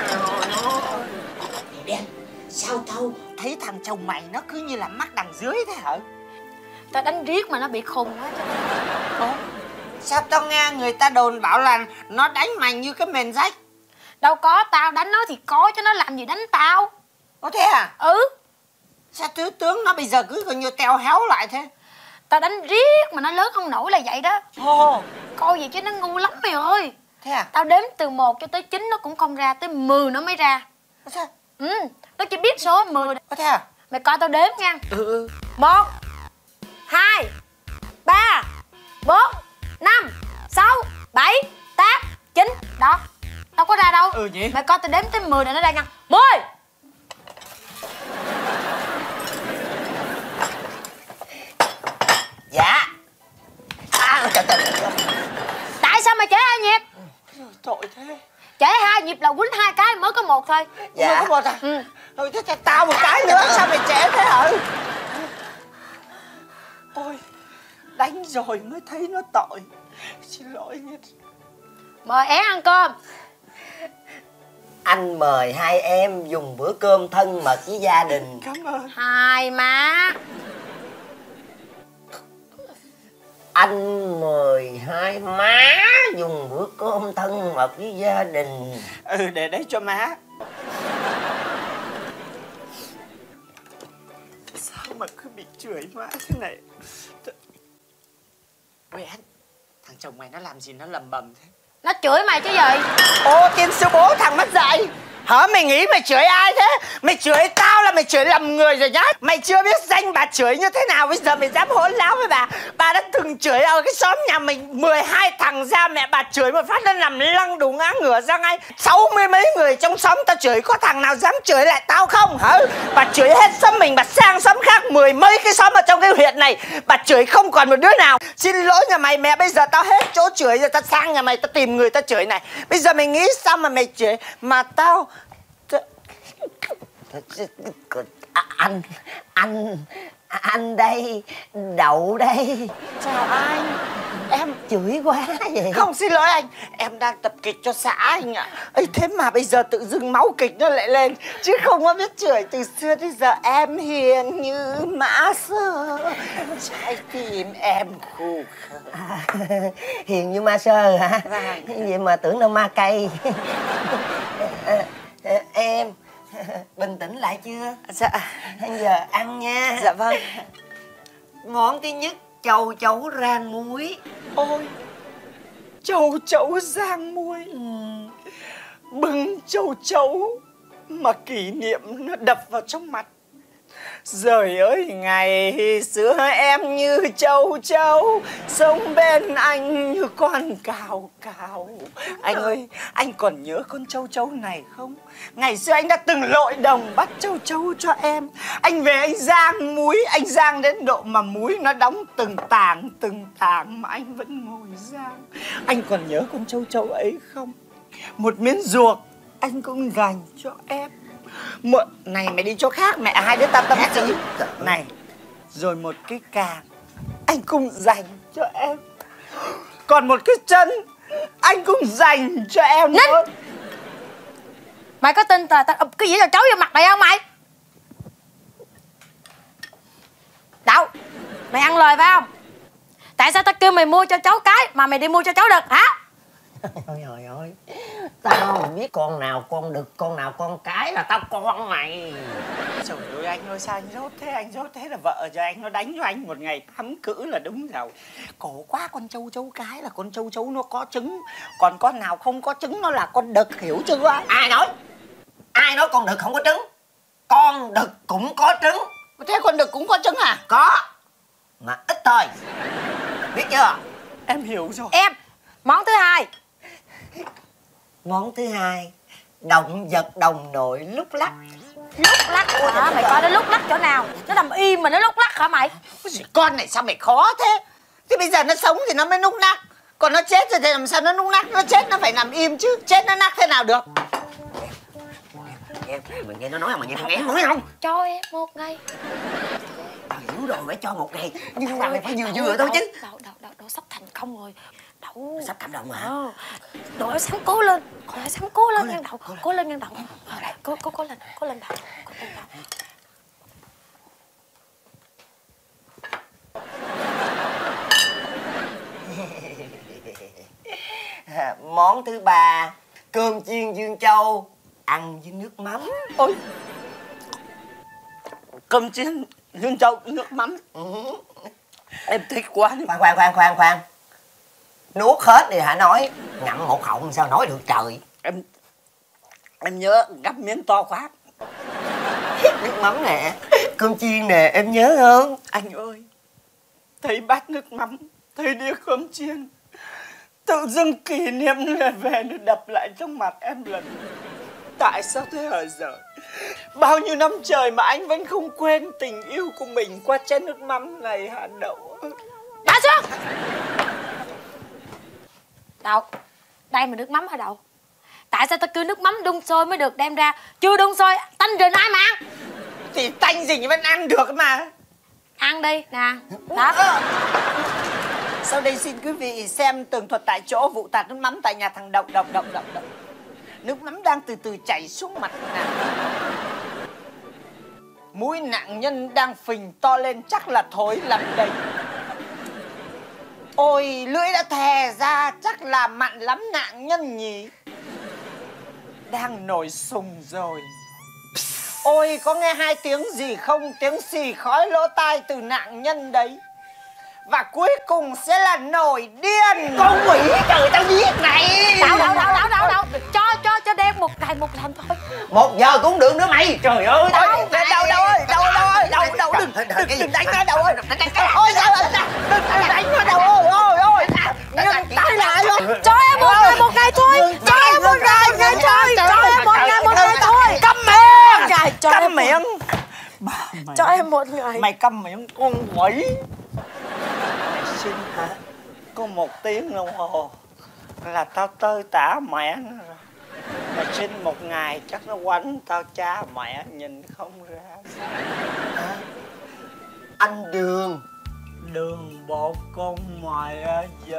Đen, sao tao thấy thằng chồng mày nó cứ như là mắt đằng dưới thế hả? Tao đánh riết mà nó bị khùng quá. Ủa? Sao tao nghe người ta đồn bảo là nó đánh mày như cái mền rách? Đâu có, tao đánh nó thì có chứ nó làm gì đánh tao. Có thế à? Ừ. Sao tứ tướng nó bây giờ cứ coi như teo héo lại thế? Tao đánh riết mà nó lớn không nổi là vậy đó. Ồ. Coi vậy chứ nó ngu lắm mày ơi. Thế à? Tao đếm từ một cho tới chín nó cũng không ra, tới mười nó mới ra. Có sao? Ừ, nó chỉ biết số mười. Có thế à? Mày coi tao đếm nha. Ừ ừ. Một, hai, ba, bốn, năm, sáu, bảy, tám, chín. Đó, đâu có ra đâu. Ừ nhỉ? Mày coi tao đếm tới mười là nó ra nha. Mười. Dạ. À, trời, trời, trời. Tại sao mày trễ hai nhịp? Tội thế. Trễ hai nhịp là quýnh hai cái mới có một thôi. Dạ. Mới có một à? Ừ. Ừ, thế, thế tao một cái nữa, sao mày trễ thế hả? Ôi, đánh rồi mới thấy nó tội. Xin lỗi nha. Mời Én ăn cơm. Anh mời hai em dùng bữa cơm thân mật với gia đình. Cảm ơn. Hai má. Anh mời hai má dùng bữa cơm thân mật với gia đình. Ừ, để đấy cho má. Sao mà cứ bị chửi mãi thế này? Ôi anh, thằng chồng mày nó làm gì nó lầm bầm thế? Nó chửi mày chứ gì? Ô, tiên sư bố thằng mất dạy. Hả, mày nghĩ mày chửi ai thế? Mày chửi tao là mày chửi lầm người rồi nhá. Mày chưa biết danh bà chửi như thế nào, bây giờ mày dám hỗn láo với bà. Bà đã từng chửi ở cái xóm nhà mình mười hai thằng ra, mẹ bà chửi một phát nó nằm lăn đủ ngã ngửa ra ngay. Sáu mươi mấy người trong xóm tao chửi, có thằng nào dám chửi lại tao không hả? Bà chửi hết xóm mình, bà sang xóm khác, mười mấy cái xóm ở trong cái huyện này, bà chửi không còn một đứa nào. Xin lỗi nhà mày, mẹ bây giờ tao hết chỗ chửi rồi, tao sang nhà mày tao tìm người tao chửi này. Bây giờ mày nghĩ sao mà mày chửi mà tao... À, anh anh anh đây, Đậu đây. Chào anh. Em chửi quá vậy. Không, xin lỗi anh, em đang tập kịch cho xã anh ạ. Ấy thế mà bây giờ tự dưng máu kịch nó lại lên, chứ không có biết chửi. Từ xưa đến giờ em hiền như mã sơ, trái tim em khô khờ. À, hiền như ma sơ hả? Vâng. Vậy mà tưởng đâu ma cây. À, à, em bình tĩnh lại chưa? Dạ. Giờ ăn nha. Dạ vâng. Món thứ nhất, châu chấu rang muối. Ôi, châu chấu rang muối. Ừ. Bưng châu chấu mà kỷ niệm nó đập vào trong mặt. Giời ơi, ngày xưa em như châu chấu, sống bên anh như con cào cào. Anh ơi, anh còn nhớ con châu chấu này không? Ngày xưa anh đã từng lội đồng bắt châu chấu cho em. Anh về anh rang muối, anh rang đến độ mà muối nó đóng từng tảng từng tảng mà anh vẫn ngồi rang. Anh còn nhớ con châu chấu ấy không? Một miếng ruột anh cũng dành cho em. Một... Này mày đi chỗ khác, mẹ hai đứa ta tâm sự. Này, rồi một cái càng anh cũng dành cho em. Còn một cái chân anh cũng dành cho em Nín! nữa. Mày có tin tao tao ụp cái gì cho cháu vô mặt mày không mày? Đậu, mày ăn lời phải không? Tại sao tao kêu mày mua cho cháu cái mà mày đi mua cho cháu đực hả? Ôi trời ơi, tao không biết con nào con đực, con nào con cái là tao con mày. Trời ơi anh ơi, sao anh dốt thế? Anh dốt thế là vợ cho anh nó đánh cho anh một ngày thắm cữ là đúng rồi. Khổ quá, con trâu trâu cái là con trâu trâu nó có trứng, còn con nào không có trứng nó là con đực, hiểu chưa? Ai nói? Ai nói con đực không có trứng? Con đực cũng có trứng. Thế con đực cũng có trứng à? Có, mà ít thôi. Biết chưa? Em hiểu rồi. Em, món thứ hai. Món thứ hai, động vật đồng nội lúc lắc. Lúc lắc hả? Mày coi nó lúc lắc chỗ nào? Nó nằm im mà nó lúc lắc hả mày? Con này sao mày khó thế? Thế bây giờ nó sống thì nó mới núc nắc, còn nó chết rồi thì làm sao nó núc nắc? Nó chết nó phải nằm im chứ, chết nó nắc thế nào được? Nghe, mày nghe nó nói không? Mày nghe thằng em nói không? Cho em một ngày. Tao hiểu rồi, phải cho một ngày. Nhưng mà mày phải vừa vừa thôi chứ. Đậu, đậu, đậu, đậu sắp thành công rồi. Đậu. Sắp cảm động hả? Ờ. Đậu áo sáng cố lên. Đậu áo sáng cố lên ngang đậu. Cố lên ngang đậu. Cố, cố, cố lên, cố lên đậu. Cố lên đậu. Món thứ ba, cơm chiên Dương Châu ăn với nước mắm. Ôi, cơm chiên Dương Châu nước mắm. Ừ. Em thích quá. Khoan khoan khoan khoan khoan, nuốt hết đi hả nói? Ngậm một họng sao nói được trời. Em em nhớ gắp miếng to quá. Nước mắm nè, cơm chiên nè, em nhớ không? Anh ơi, thấy bát nước mắm, thấy đĩa cơm chiên, tự dưng kỷ niệm lại về nó đập lại trong mặt em lần. Tại sao thế hả giờ? Bao nhiêu năm trời mà anh vẫn không quên tình yêu của mình qua chén nước mắm này hả Đậu? Đã xuống. Đậu, đây mà nước mắm hả Đậu? Tại sao ta kêu nước mắm đun sôi mới được đem ra, chưa đun sôi tanh rình ai mà ăn? Thì tanh gì vẫn ăn được mà. Ăn đi nè. Đó. Sau đây xin quý vị xem tường thuật tại chỗ vụ tạt nước mắm tại nhà thằng Đậu. Đậu Đậu Đậu Đậu. Nước mắm đang từ từ chảy xuống mặt nạn. Mũi nạn nhân đang phình to lên chắc là thối lắm đây. Ôi, lưỡi đã thè ra chắc là mặn lắm nạn nhân nhỉ. Đang nổi sùng rồi. Ôi, có nghe hai tiếng gì không? Tiếng xì khói lỗ tai từ nạn nhân đấy. Và cuối cùng sẽ là nổi điên. Con quỷ trời tao giết này. Đậu, đậu, đậu, đậu, đậu, đậu. Cho, cho, cho đem một ngày một lần thôi. Một giờ cũng được nữa mày. Trời ơi. Đâu, đâu, đâu ơi, đâu, đâu ơi, đâu, đâu, đừng, đừng, đừng đánh nó Đậu ơi. Ôi, sao rồi, đừng, đừng đánh nó Đậu ơi, ôi, ôi. Nhưng tay lại luôn. Cho em một ngày một ngày thôi. Cho em một ngày ngày thôi. Cho em một ngày một ngày thôi. Câm miệng. Câm miệng. Cho em một ngày. Mày câm miệng con quỷ. Mày xin hả? Có một tiếng đồng hồ là tao tơi tả mẹ nó rồi. Mày xin một ngày chắc nó quánh tao cha mẹ nhìn không ra. Hả? Anh Đường. Đường bột con mày gì?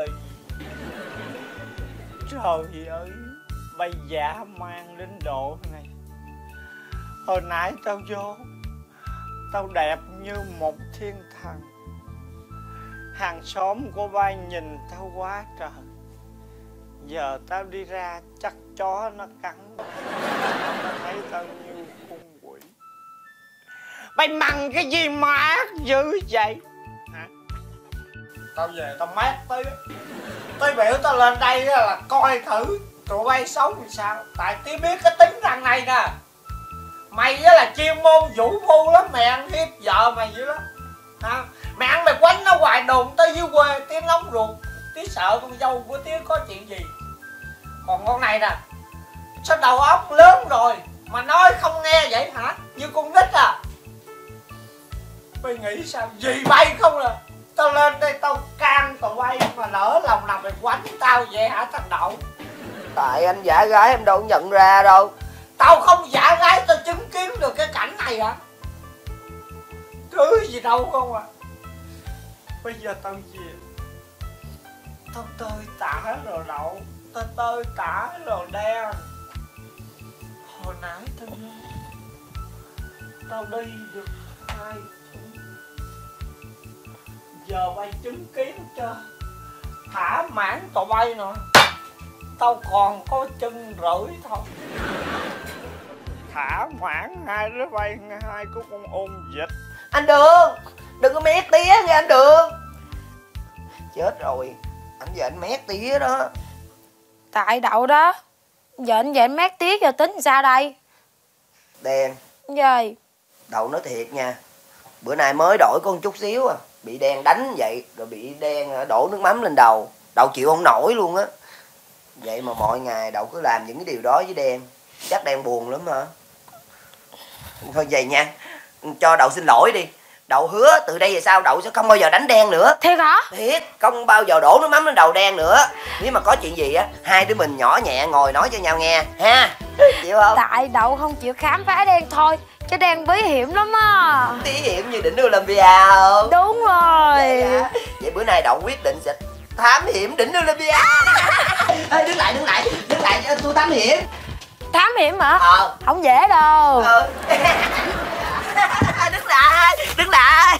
Trời ơi, bây dã man đến độ này. Hồi nãy tao vô, tao đẹp như một thiên thần. Hàng xóm của bay nhìn tao quá trời. Giờ tao đi ra chắc chó nó cắn. Nó thấy tao như con quỷ. Mày mằng cái gì mà ác dữ vậy hả? Tao về tao mát tới. Tôi biểu tao lên đây là coi thử tụi bay sống làm sao. Tại tí biết cái tính thằng này nè. Mày á là chuyên môn vũ phu lắm. Mày ăn hiếp vợ mày dữ lắm hả? Mày ăn mày quánh nó hoài đồn tới dưới quê. Tiếng nóng ruột. Tí sợ con dâu của Tí có chuyện gì. Còn con này nè, sao đầu óc lớn rồi mà nói không nghe vậy hả? Như con nít à. Mày nghĩ sao? Gì bay không à? Tao lên đây tao can tụi bay mà lỡ lòng nào mày quánh tao vậy hả thằng Đậu? Tại anh giả gái em đâu nhận ra đâu. Tao không giả gái, tao chứng kiến được cái cảnh này hả? Thứ gì đâu không à. Bây giờ tao về, tao tơi tả rồi Đậu. Tao tơi tả rồi đen. Hồi nãy tao nhớ tao đi được hai phút. Giờ bay chứng kiến cho thả mãn tụi bay nữa. tao còn có chân rưỡi thôi. Thả hoãn hai đứa bay hai của con ôn dịch. Anh Đường, đừng có mét tía nha anh Đường. Chết rồi, anh giờ anh mét tía đó. Tại đậu đó. Giờ anh vậy mét tía giờ tính sao đây? Đen. Gì? Đậu nói thiệt nha, bữa nay mới đổi con chút xíu à, bị Đen đánh vậy, rồi bị Đen đổ nước mắm lên đầu. Đậu chịu không nổi luôn á. Vậy mà mọi ngày Đậu cứ làm những cái điều đó với Đen, chắc Đen buồn lắm hả? Thôi vậy nha, cho Đậu xin lỗi đi. Đậu hứa từ đây về sau Đậu sẽ không bao giờ đánh Đen nữa. Thiệt hả? Thiệt, không bao giờ đổ nước mắm lên đầu Đen nữa. Nếu mà có chuyện gì á, hai đứa mình nhỏ nhẹ ngồi nói cho nhau nghe ha. Chịu không? Tại Đậu không chịu khám phá Đen thôi, chứ Đen bí hiểm lắm á. Bí hiểm như đỉnh Olympia không? Đúng rồi. Vậy, vậy bữa nay Đậu quyết định sẽ thám hiểm đỉnh Olympia. Ê, đứng lại, đứng lại, đứng lại, tôi thám hiểm. Thám hiểm hả? Ờ. Không dễ đâu. Ờ. Đứng lại, đứng lại.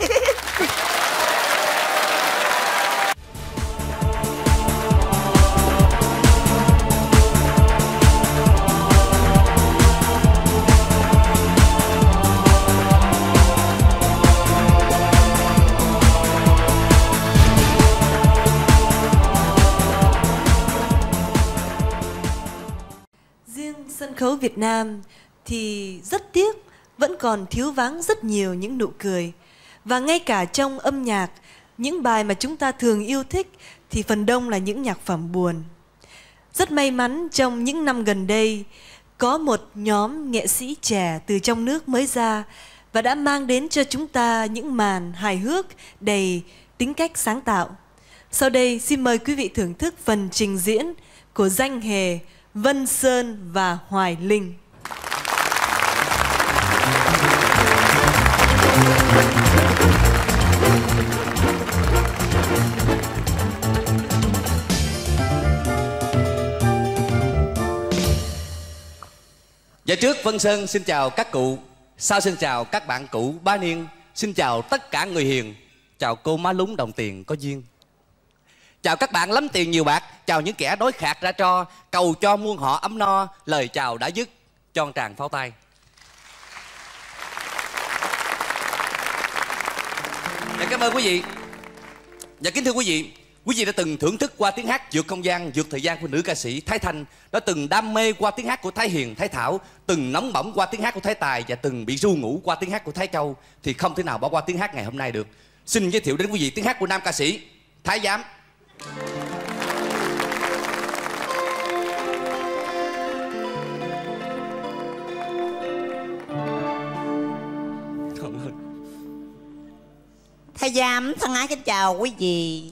Riêng sân khấu Việt Nam thì rất tiếc vẫn còn thiếu vắng rất nhiều những nụ cười. Và ngay cả trong âm nhạc, những bài mà chúng ta thường yêu thích thì phần đông là những nhạc phẩm buồn. Rất may mắn trong những năm gần đây, có một nhóm nghệ sĩ trẻ từ trong nước mới ra và đã mang đến cho chúng ta những màn hài hước đầy tính cách sáng tạo. Sau đây xin mời quý vị thưởng thức phần trình diễn của danh hề Vân Sơn và Hoài Linh. Dạ trước Vân Sơn xin chào các cụ, sau xin chào các bạn cũ bá niên, xin chào tất cả người hiền, chào cô má lúng đồng tiền có duyên. Chào các bạn lắm tiền nhiều bạc, chào những kẻ đói khát ra cho, cầu cho muôn họ ấm no, lời chào đã dứt, cho tràng pháo tay. Dạ cảm ơn quý vị. Dạ kính thưa quý vị, quý vị đã từng thưởng thức qua tiếng hát vượt không gian, vượt thời gian của nữ ca sĩ Thái Thanh, đã từng đam mê qua tiếng hát của Thái Hiền, Thái Thảo, từng nóng bỏng qua tiếng hát của Thái Tài và từng bị ru ngủ qua tiếng hát của Thái Châu, thì không thể nào bỏ qua tiếng hát ngày hôm nay được. Xin giới thiệu đến quý vị tiếng hát của nam ca sĩ Thái Giám. Thái Giám thân ái kính chào quý vị.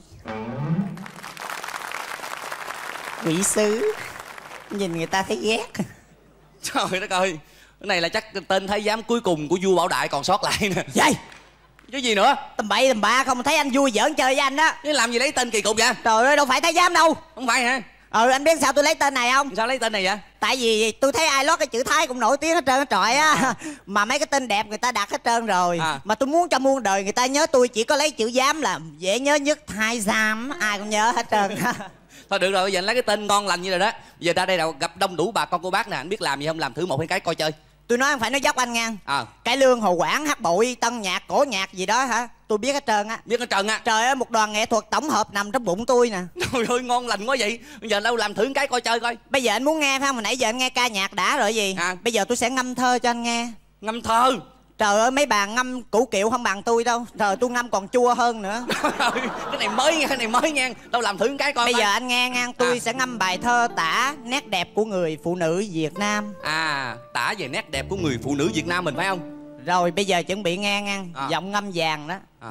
Quỷ sứ nhìn người ta thấy ghét. Trời đất ơi, cái này là chắc tên Thái Giám cuối cùng của vua Bảo Đại còn sót lại nè. Vậy chứ gì nữa? tầm bậy tầm bạ không, thấy anh vui giỡn chơi với anh á. Chứ làm gì lấy tên kỳ cục vậy? Trời ơi, đâu phải Thái Giám đâu. Không phải hả? Ừ, anh biết sao tôi lấy tên này không? Sao lấy tên này vậy? Tại vì tôi thấy ai lót cái chữ Thái cũng nổi tiếng hết trơn hết trọi á. Mà mấy cái tên đẹp người ta đặt hết trơn rồi. à. Mà tôi muốn cho muôn đời người ta nhớ tôi chỉ có lấy chữ Giám là dễ nhớ nhất. Thái Giám ai cũng nhớ hết trơn. Thôi được rồi, bây giờ anh lấy cái tên ngon lành như rồi đó. Bây giờ ra đây đâu gặp đông đủ bà con cô bác nè, anh biết làm gì không, làm thử một hai cái coi chơi. Tôi nói không phải nói dốc anh nha. à. Cải Lương, Hồ Quảng, Hát Bội, Tân Nhạc, Cổ Nhạc gì đó hả, tôi biết hết trơn á. Biết hết trơn á? Trời ơi, một đoàn nghệ thuật tổng hợp nằm trong bụng tôi nè. Trời ơi, ngon lành quá vậy. Bây giờ đâu làm thử cái coi chơi coi. Bây giờ anh muốn nghe phải không? Hồi nãy giờ anh nghe ca nhạc đã rồi gì. à. Bây giờ tôi sẽ ngâm thơ cho anh nghe. Ngâm thơ? Trời ơi, mấy bà ngâm củ kiệu không bằng tôi đâu. Trời, tôi ngâm còn chua hơn nữa. Cái này mới nha, cái này mới nha. Đâu làm thử cái coi. Bây coi. giờ anh nghe ngang, tôi à. sẽ ngâm bài thơ tả nét đẹp của người phụ nữ Việt Nam. À, tả về nét đẹp của người phụ nữ Việt Nam mình phải không? Rồi bây giờ chuẩn bị nghe ngang, à. giọng ngâm vàng đó. à.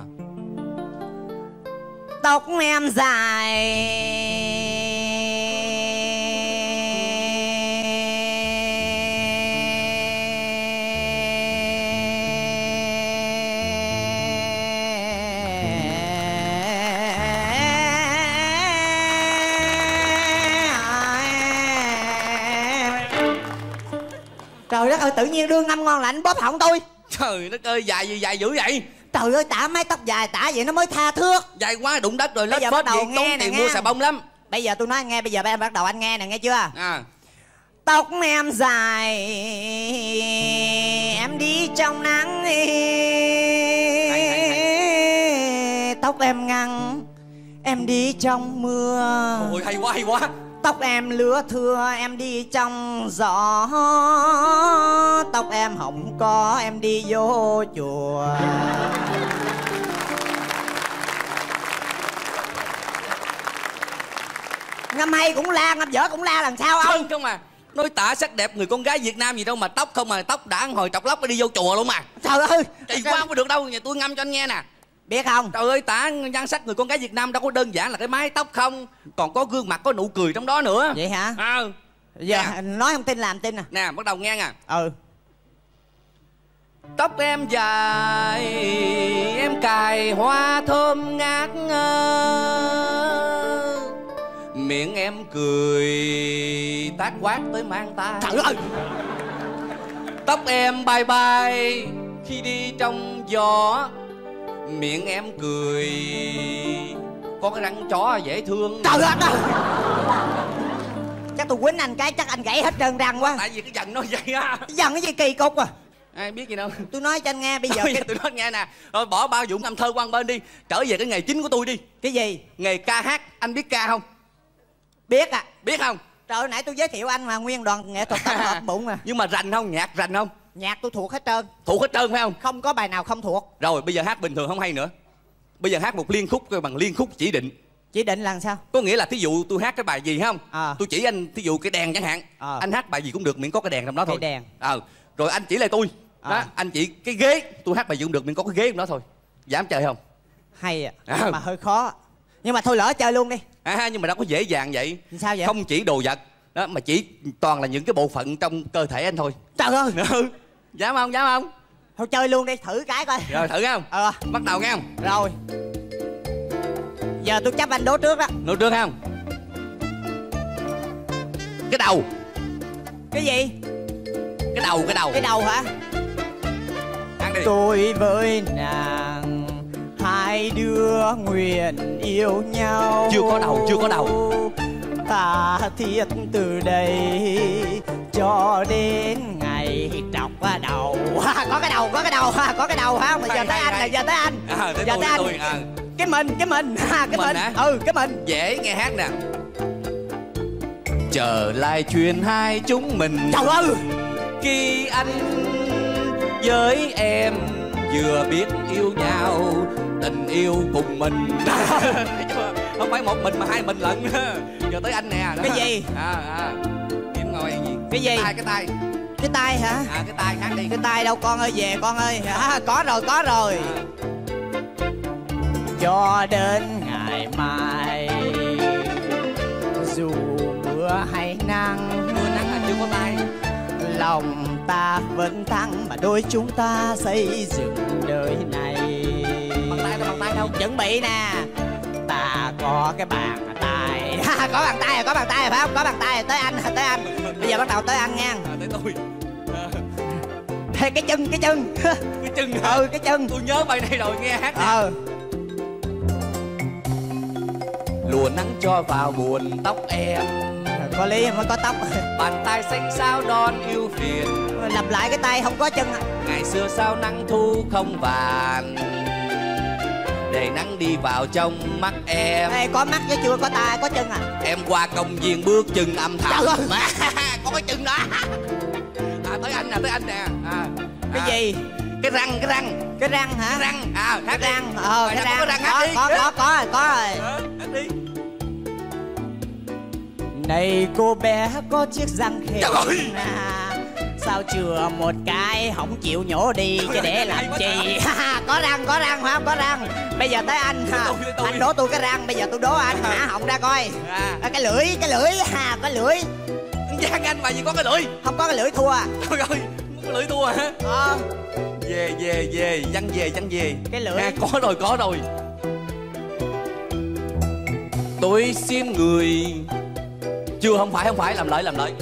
Tóc em dài Trời đất ơi, tự nhiên đương ngâm ngon lạnh bóp họng tôi. Trời đất ơi, dài gì dài dữ vậy? Trời ơi, tả mái tóc dài tả vậy nó mới tha thước. Dài quá đụng đất rồi, Bây lết giờ phết bắt đầu gì nghe tốn nè, tiền nghe. mua xà bông lắm. Bây giờ tôi nói anh nghe, bây giờ em bắt đầu anh nghe nè, nghe chưa? À. Tóc em dài, em đi trong nắng. Hay, hay, hay. Tóc em ngắn, em đi trong mưa. Ôi hay quá, hay quá. Tóc em lứa thưa, em đi trong gió. Tóc em không có, em đi vô chùa. Ngâm hay cũng la, ngâm dở cũng la, làm sao ông? Không, không à. Nói tả sắc đẹp người con gái Việt Nam gì đâu mà tóc không mà tóc đã hồi trọc lóc đi vô chùa luôn mà. Trời ơi, kỳ quá không có được đâu, nhà tôi ngâm cho anh nghe nè. Biết không? Trời ơi, tả nhan sắc người con gái Việt Nam đâu có đơn giản là cái mái tóc không, còn có gương mặt, có nụ cười trong đó nữa. Vậy hả? Ờ. Giờ nè. Nói không tin làm tin nè. Nè, bắt đầu nghe nè. Ừ. Tóc em dài, em cài hoa thơm ngát ngơ. Miệng em cười, tát quát tới mang tay. Trời ơi. Tóc em bay bay khi đi trong gió. Miệng em cười, có cái răng chó dễ thương. Trời ơi. Chắc tôi quýnh anh cái chắc anh gãy hết trơn răng quá. Tại vì cái dần nó vậy á. Dần cái gì kỳ cục à. Ai biết gì đâu. Tôi nói cho anh nghe bây giờ. Cái... tôi nói nghe nè. Rồi bỏ bao vụ ngâm thơ qua bên đi. Trở về cái nghề chính của tôi đi. Cái gì? Nghề ca hát. Anh biết ca không? Biết à. Biết không? Trời ơi, nãy tôi giới thiệu anh mà nguyên đoàn nghệ thuật tổng hợp bụng mà. Nhưng mà rành không? Nhạc rành không? Nhạc tôi thuộc hết trơn. Thuộc hết trơn phải không? Không có bài nào không thuộc. Rồi bây giờ hát bình thường không hay nữa. Bây giờ hát một liên khúc bằng liên khúc chỉ định. Chỉ định là sao? Có nghĩa là thí dụ tôi hát cái bài gì không? À. Tôi chỉ anh thí dụ cái đèn chẳng hạn. À. Anh hát bài gì cũng được miễn có cái đèn trong đó thôi. Cái đèn. Ờ. À. Rồi anh chỉ lại tôi. À. Đó, anh chỉ cái ghế, tôi hát bài gì cũng được miễn có cái ghế trong đó thôi. Dám chơi không? Hay à. À. Mà hơi khó. Nhưng mà thôi lỡ chơi luôn đi. À, nhưng mà đâu có dễ dàng vậy. Sao vậy? Không chỉ đồ vật đó mà chỉ toàn là những cái bộ phận trong cơ thể anh thôi. Trời ơi. Ừ. Dám không? Dám không? Thôi chơi luôn đi, thử cái coi. Rồi thử không? Ờ. Bắt đầu nghe không? Rồi. Giờ tôi chấp anh đố trước đó. Đố trước không? Cái đầu. Cái gì? Cái đầu, cái đầu. Cái đầu hả? Ăn đi. Tôi với nàng hai đứa nguyện yêu nhau. Chưa có đầu, chưa có đầu. Ta thiết từ đây cho đến ngày trọc đầu. Có cái đầu, có cái đầu, có cái đầu ha. Mà giờ tới anh, là giờ tới anh. À, tới giờ tôi, tới anh. tôi, à. Cái mình, cái mình, cái mình. Mình hả? Ừ, cái mình. Dễ nghe hát nè. Trở lại chuyện hai chúng mình. Trời ơi. Khi anh với em vừa biết yêu nhau, tình yêu cùng mình. Không phải một mình mà hai mình lận. Giờ tới anh nè. Cái gì? À, à. Em ngồi gì? Cái gì? Cái tay, cái tay. Cái tay hả? À, cái tay hát đi. Cái tay đâu con ơi, về con ơi. À, có rồi, có rồi. À. Cho đến ngày mai, dù mưa hay nắng, mưa nắng là chưa có tay, lòng ta vẫn thắng mà đôi chúng ta xây dựng đời này. Bằng tay đâu, bằng tay đâu. Chuẩn bị nè. Ta có cái bàn tay. Có bàn tay rồi, có bàn tay rồi phải không? Có bàn tay rồi, tới anh, tới anh. Bây giờ bắt đầu tới anh nha. À, tới tôi. À. Thế cái chân, cái chân. Cái chân hả? Ừ, cái chân. Tôi nhớ bài này rồi, nghe hát nè. Ờ. Lùa nắng cho vào buồn tóc em, có lý mới có tóc. Bàn tay xanh sao đón yêu phiền, lặp lại cái tay không có chân. Ngày xưa sao nắng thu không vàng, để nắng đi vào trong mắt em. Ê, có mắt chứ chưa có tay, có chân à. Em qua công viên bước chân âm thầm. Trời ơi. Mà, có cái chân đó. À, tới anh nè, tới anh nè. À, cái à. gì? Cái răng, cái răng. Cái răng hả? Cái răng. À, hát cái răng. Ờ, cái răng. Có răng hát đi. Có, có, có, có rồi. Hát đi. Này cô bé có chiếc răng khèo. Trời ơi. À, sao chừa một cái không chịu nhổ đi chứ để làm chi. Có răng, có răng phải không? Có răng. Bây giờ tới anh ha. Tôi, tôi. Anh đố tôi cái răng, bây giờ tôi đố anh hả họng ra coi. À. À, cái lưỡi, cái lưỡi ha, có lưỡi. Giang anh mà gì có cái lưỡi. Không có cái lưỡi thua. Trời ơi, có lưỡi thua hả? Ờ. Về về về, văng về văng về. Cái lưỡi. À, có rồi có rồi. Tôi xin người. Chưa, không phải không phải, làm lại làm lại.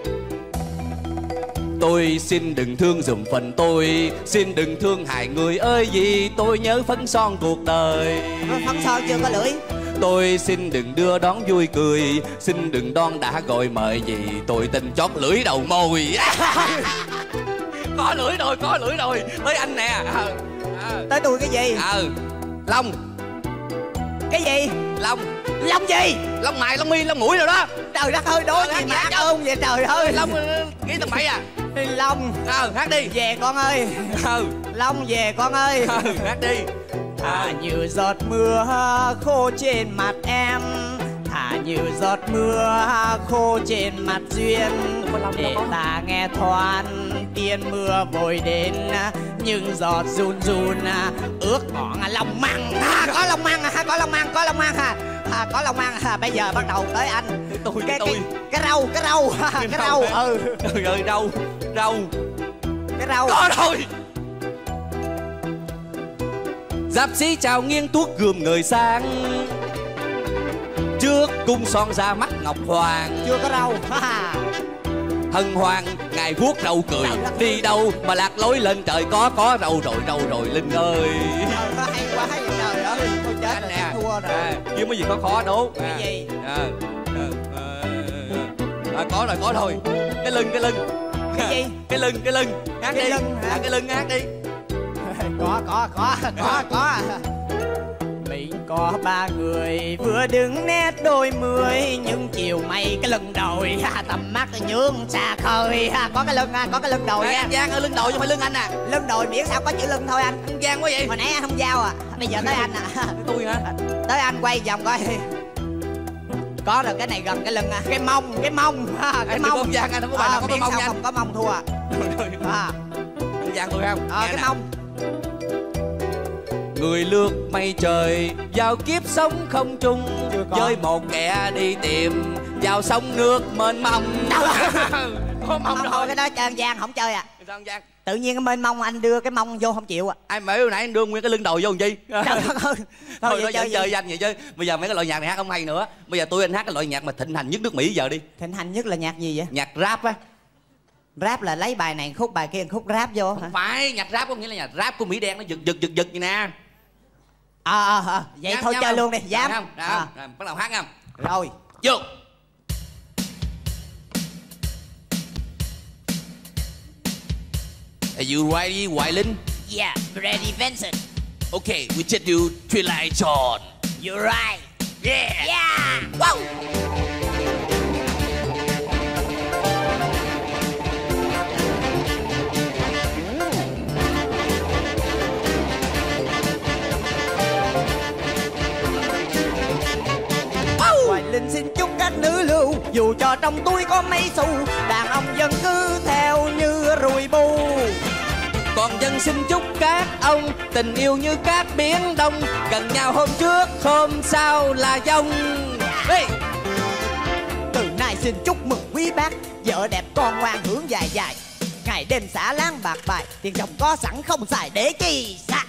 Tôi xin đừng thương dùm phần tôi, xin đừng thương hại người ơi, vì tôi nhớ phấn son cuộc đời. Phấn son chưa có lưỡi. Tôi xin đừng đưa đón vui cười, xin đừng đoan đã gọi mời gì tôi tin chót lưỡi đầu môi. Có lưỡi rồi, có lưỡi rồi. Tới anh nè. À, à. Tới tôi cái gì? Ờ à, lông. Cái gì? Lông. Lông gì? Lông mày, lông mi, lông mũi rồi đó. Trời đất ơi, đố gì mà ác ôn vậy trời ơi. Lông nghĩ tầm bậy à. Long. Ờ à, hát đi. Về con ơi. Ừ. Long về con ơi. Ừ, hát đi. Thả như giọt mưa khô trên mặt em, thả như giọt mưa khô trên mặt duyên, để ta nghe thoáng tiếng mưa vội đến, những giọt run run ướt ngọn lòng măng. À, có lòng măng, à, có lòng măng, có lòng măng à. À, có lòng măng à. Bây giờ bắt đầu tới anh. Tôi, cái, tôi. cái cái rau, cái rau, cái rau. Ừ. Trời ơi, rau, rau. Cái rau. Có rồi. Giáp sĩ chào nghiêng tuốt gươm người sang, trước cung son ra mắt ngọc hoàng. Chưa có rau. Hân hoan ngài vuốt râu cười, đi đâu mà lạc lối lên trời. Có có râu rồi, râu rồi Linh ơi. Trời ơi, hay quá hay trời ơi. Tôi chết rồi, nè. Thua rồi. À, chứ mấy gì khó khó đố. Cái à, gì? À, à, à, à, có rồi, có rồi. Cái lưng, cái lưng. Cái gì? Cái lưng, cái lưng. Hát Cái đi. lưng hả? À, cái lưng hát đi. Có, có, có, có, có. Mình có ba người vừa đứng nét đôi mươi, nhưng chiều mây cái lưng đồi tầm mắt nhướng xa khơi. Có cái lưng, có cái lưng đồi à, nha. Anh Giang ơi, lưng đồi chứ không phải lưng anh à. Lưng đồi miễn sao có chữ lưng thôi anh. Anh Giang quá vậy. Hồi nãy anh không giao à. Bây giờ tới anh à. Tôi hả? Tới anh quay vòng coi. Có rồi, cái này gần cái lưng à. Cái mông, cái mông. Cái anh mông. Anh Giang, anh không có bài nào có cái mông nha. Không có mông thua à. À. Anh Giang tôi không? Ờ, cái nè. mông. Người lướt mây trời vào kiếp sống không chung, với một kẻ đi tìm vào sông nước mênh mông. Có mông Thôi rồi. cái đó chơi ăn Giang không chơi à. Sao anh Giang? Tự nhiên cái mênh mông anh đưa cái mông vô không chịu à. Ai mà hồi nãy anh đưa nguyên cái lưng đồi vô làm chi? Trời đất ơi. Thôi Thôi nó vậy chơi chơi chơi danh vậy chứ. Bây giờ mấy cái loại nhạc này hát không hay nữa. Bây giờ tôi anh hát cái loại nhạc mà thịnh hành nhất nước Mỹ giờ đi. Thịnh hành nhất là nhạc gì vậy? Nhạc rap á. Rap là lấy bài này khúc bài kia khúc rap vô hả? Phải, nhạc rap có nghĩa là nhạc rap của Mỹ đen nó giật giật giật giật vậy nè. Ờ ờ ờ vậy Dám, thôi dám chơi không? luôn đi, dám. Không? Đó, À. rồi, bắt đầu hát không? Rồi. Vô. Are you ready, Hoài Linh? Yeah, ready Vincent. Okay, we just do Twilight Zone. You're right. Yeah. Yeah. Wow. Hoài Linh xin chúc các nữ lưu, dù cho trong túi có mấy xu, đàn ông vẫn cứ theo như ruồi bu. Còn dân xin chúc các ông tình yêu như cát biển đông, gần nhau hôm trước hôm sau là dông. Hey. Từ nay xin chúc mừng quý bác, vợ đẹp con ngoan hướng dài dài, ngày đêm xả láng bạc bài, tiền chồng có sẵn không xài để chi xa.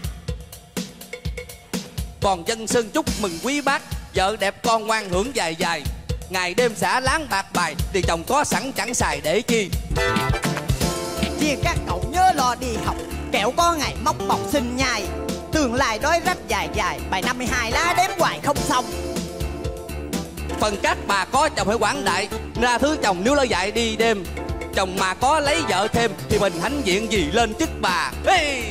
Còn dân xin chúc mừng quý bác, vợ đẹp con ngoan hưởng dài dài, ngày đêm xả láng bạc bài, tiền chồng có sẵn chẳng xài để chi. Riêng các cậu nhớ lo đi học, kẻo có ngày móc bọc xinh nhai, tương lai đói rách dài dài, bài năm mươi hai lá đếm hoài không xong. Phần các bà có chồng phải quảng đại, ra thứ chồng nếu lo dạy đi đêm, chồng mà có lấy vợ thêm thì mình hãnh diện gì lên chức bà. Hey.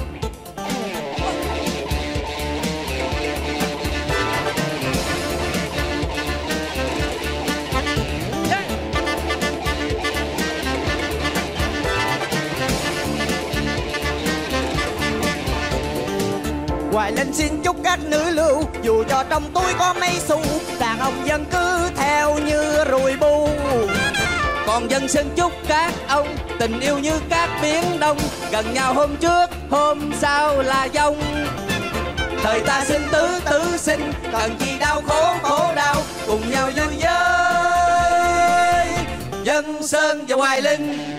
Hoài Linh xin chúc các nữ lưu, dù cho trong túi có mấy xu, đàn ông vẫn cứ theo như ruồi bu. Còn dân xin chúc các ông tình yêu như cát biển đông, gần nhau hôm trước hôm sau là dông. Thời ta sinh tứ tứ sinh, cần gì đau khổ khổ đau, cùng nhau vui với Dân Sơn và Hoài Linh.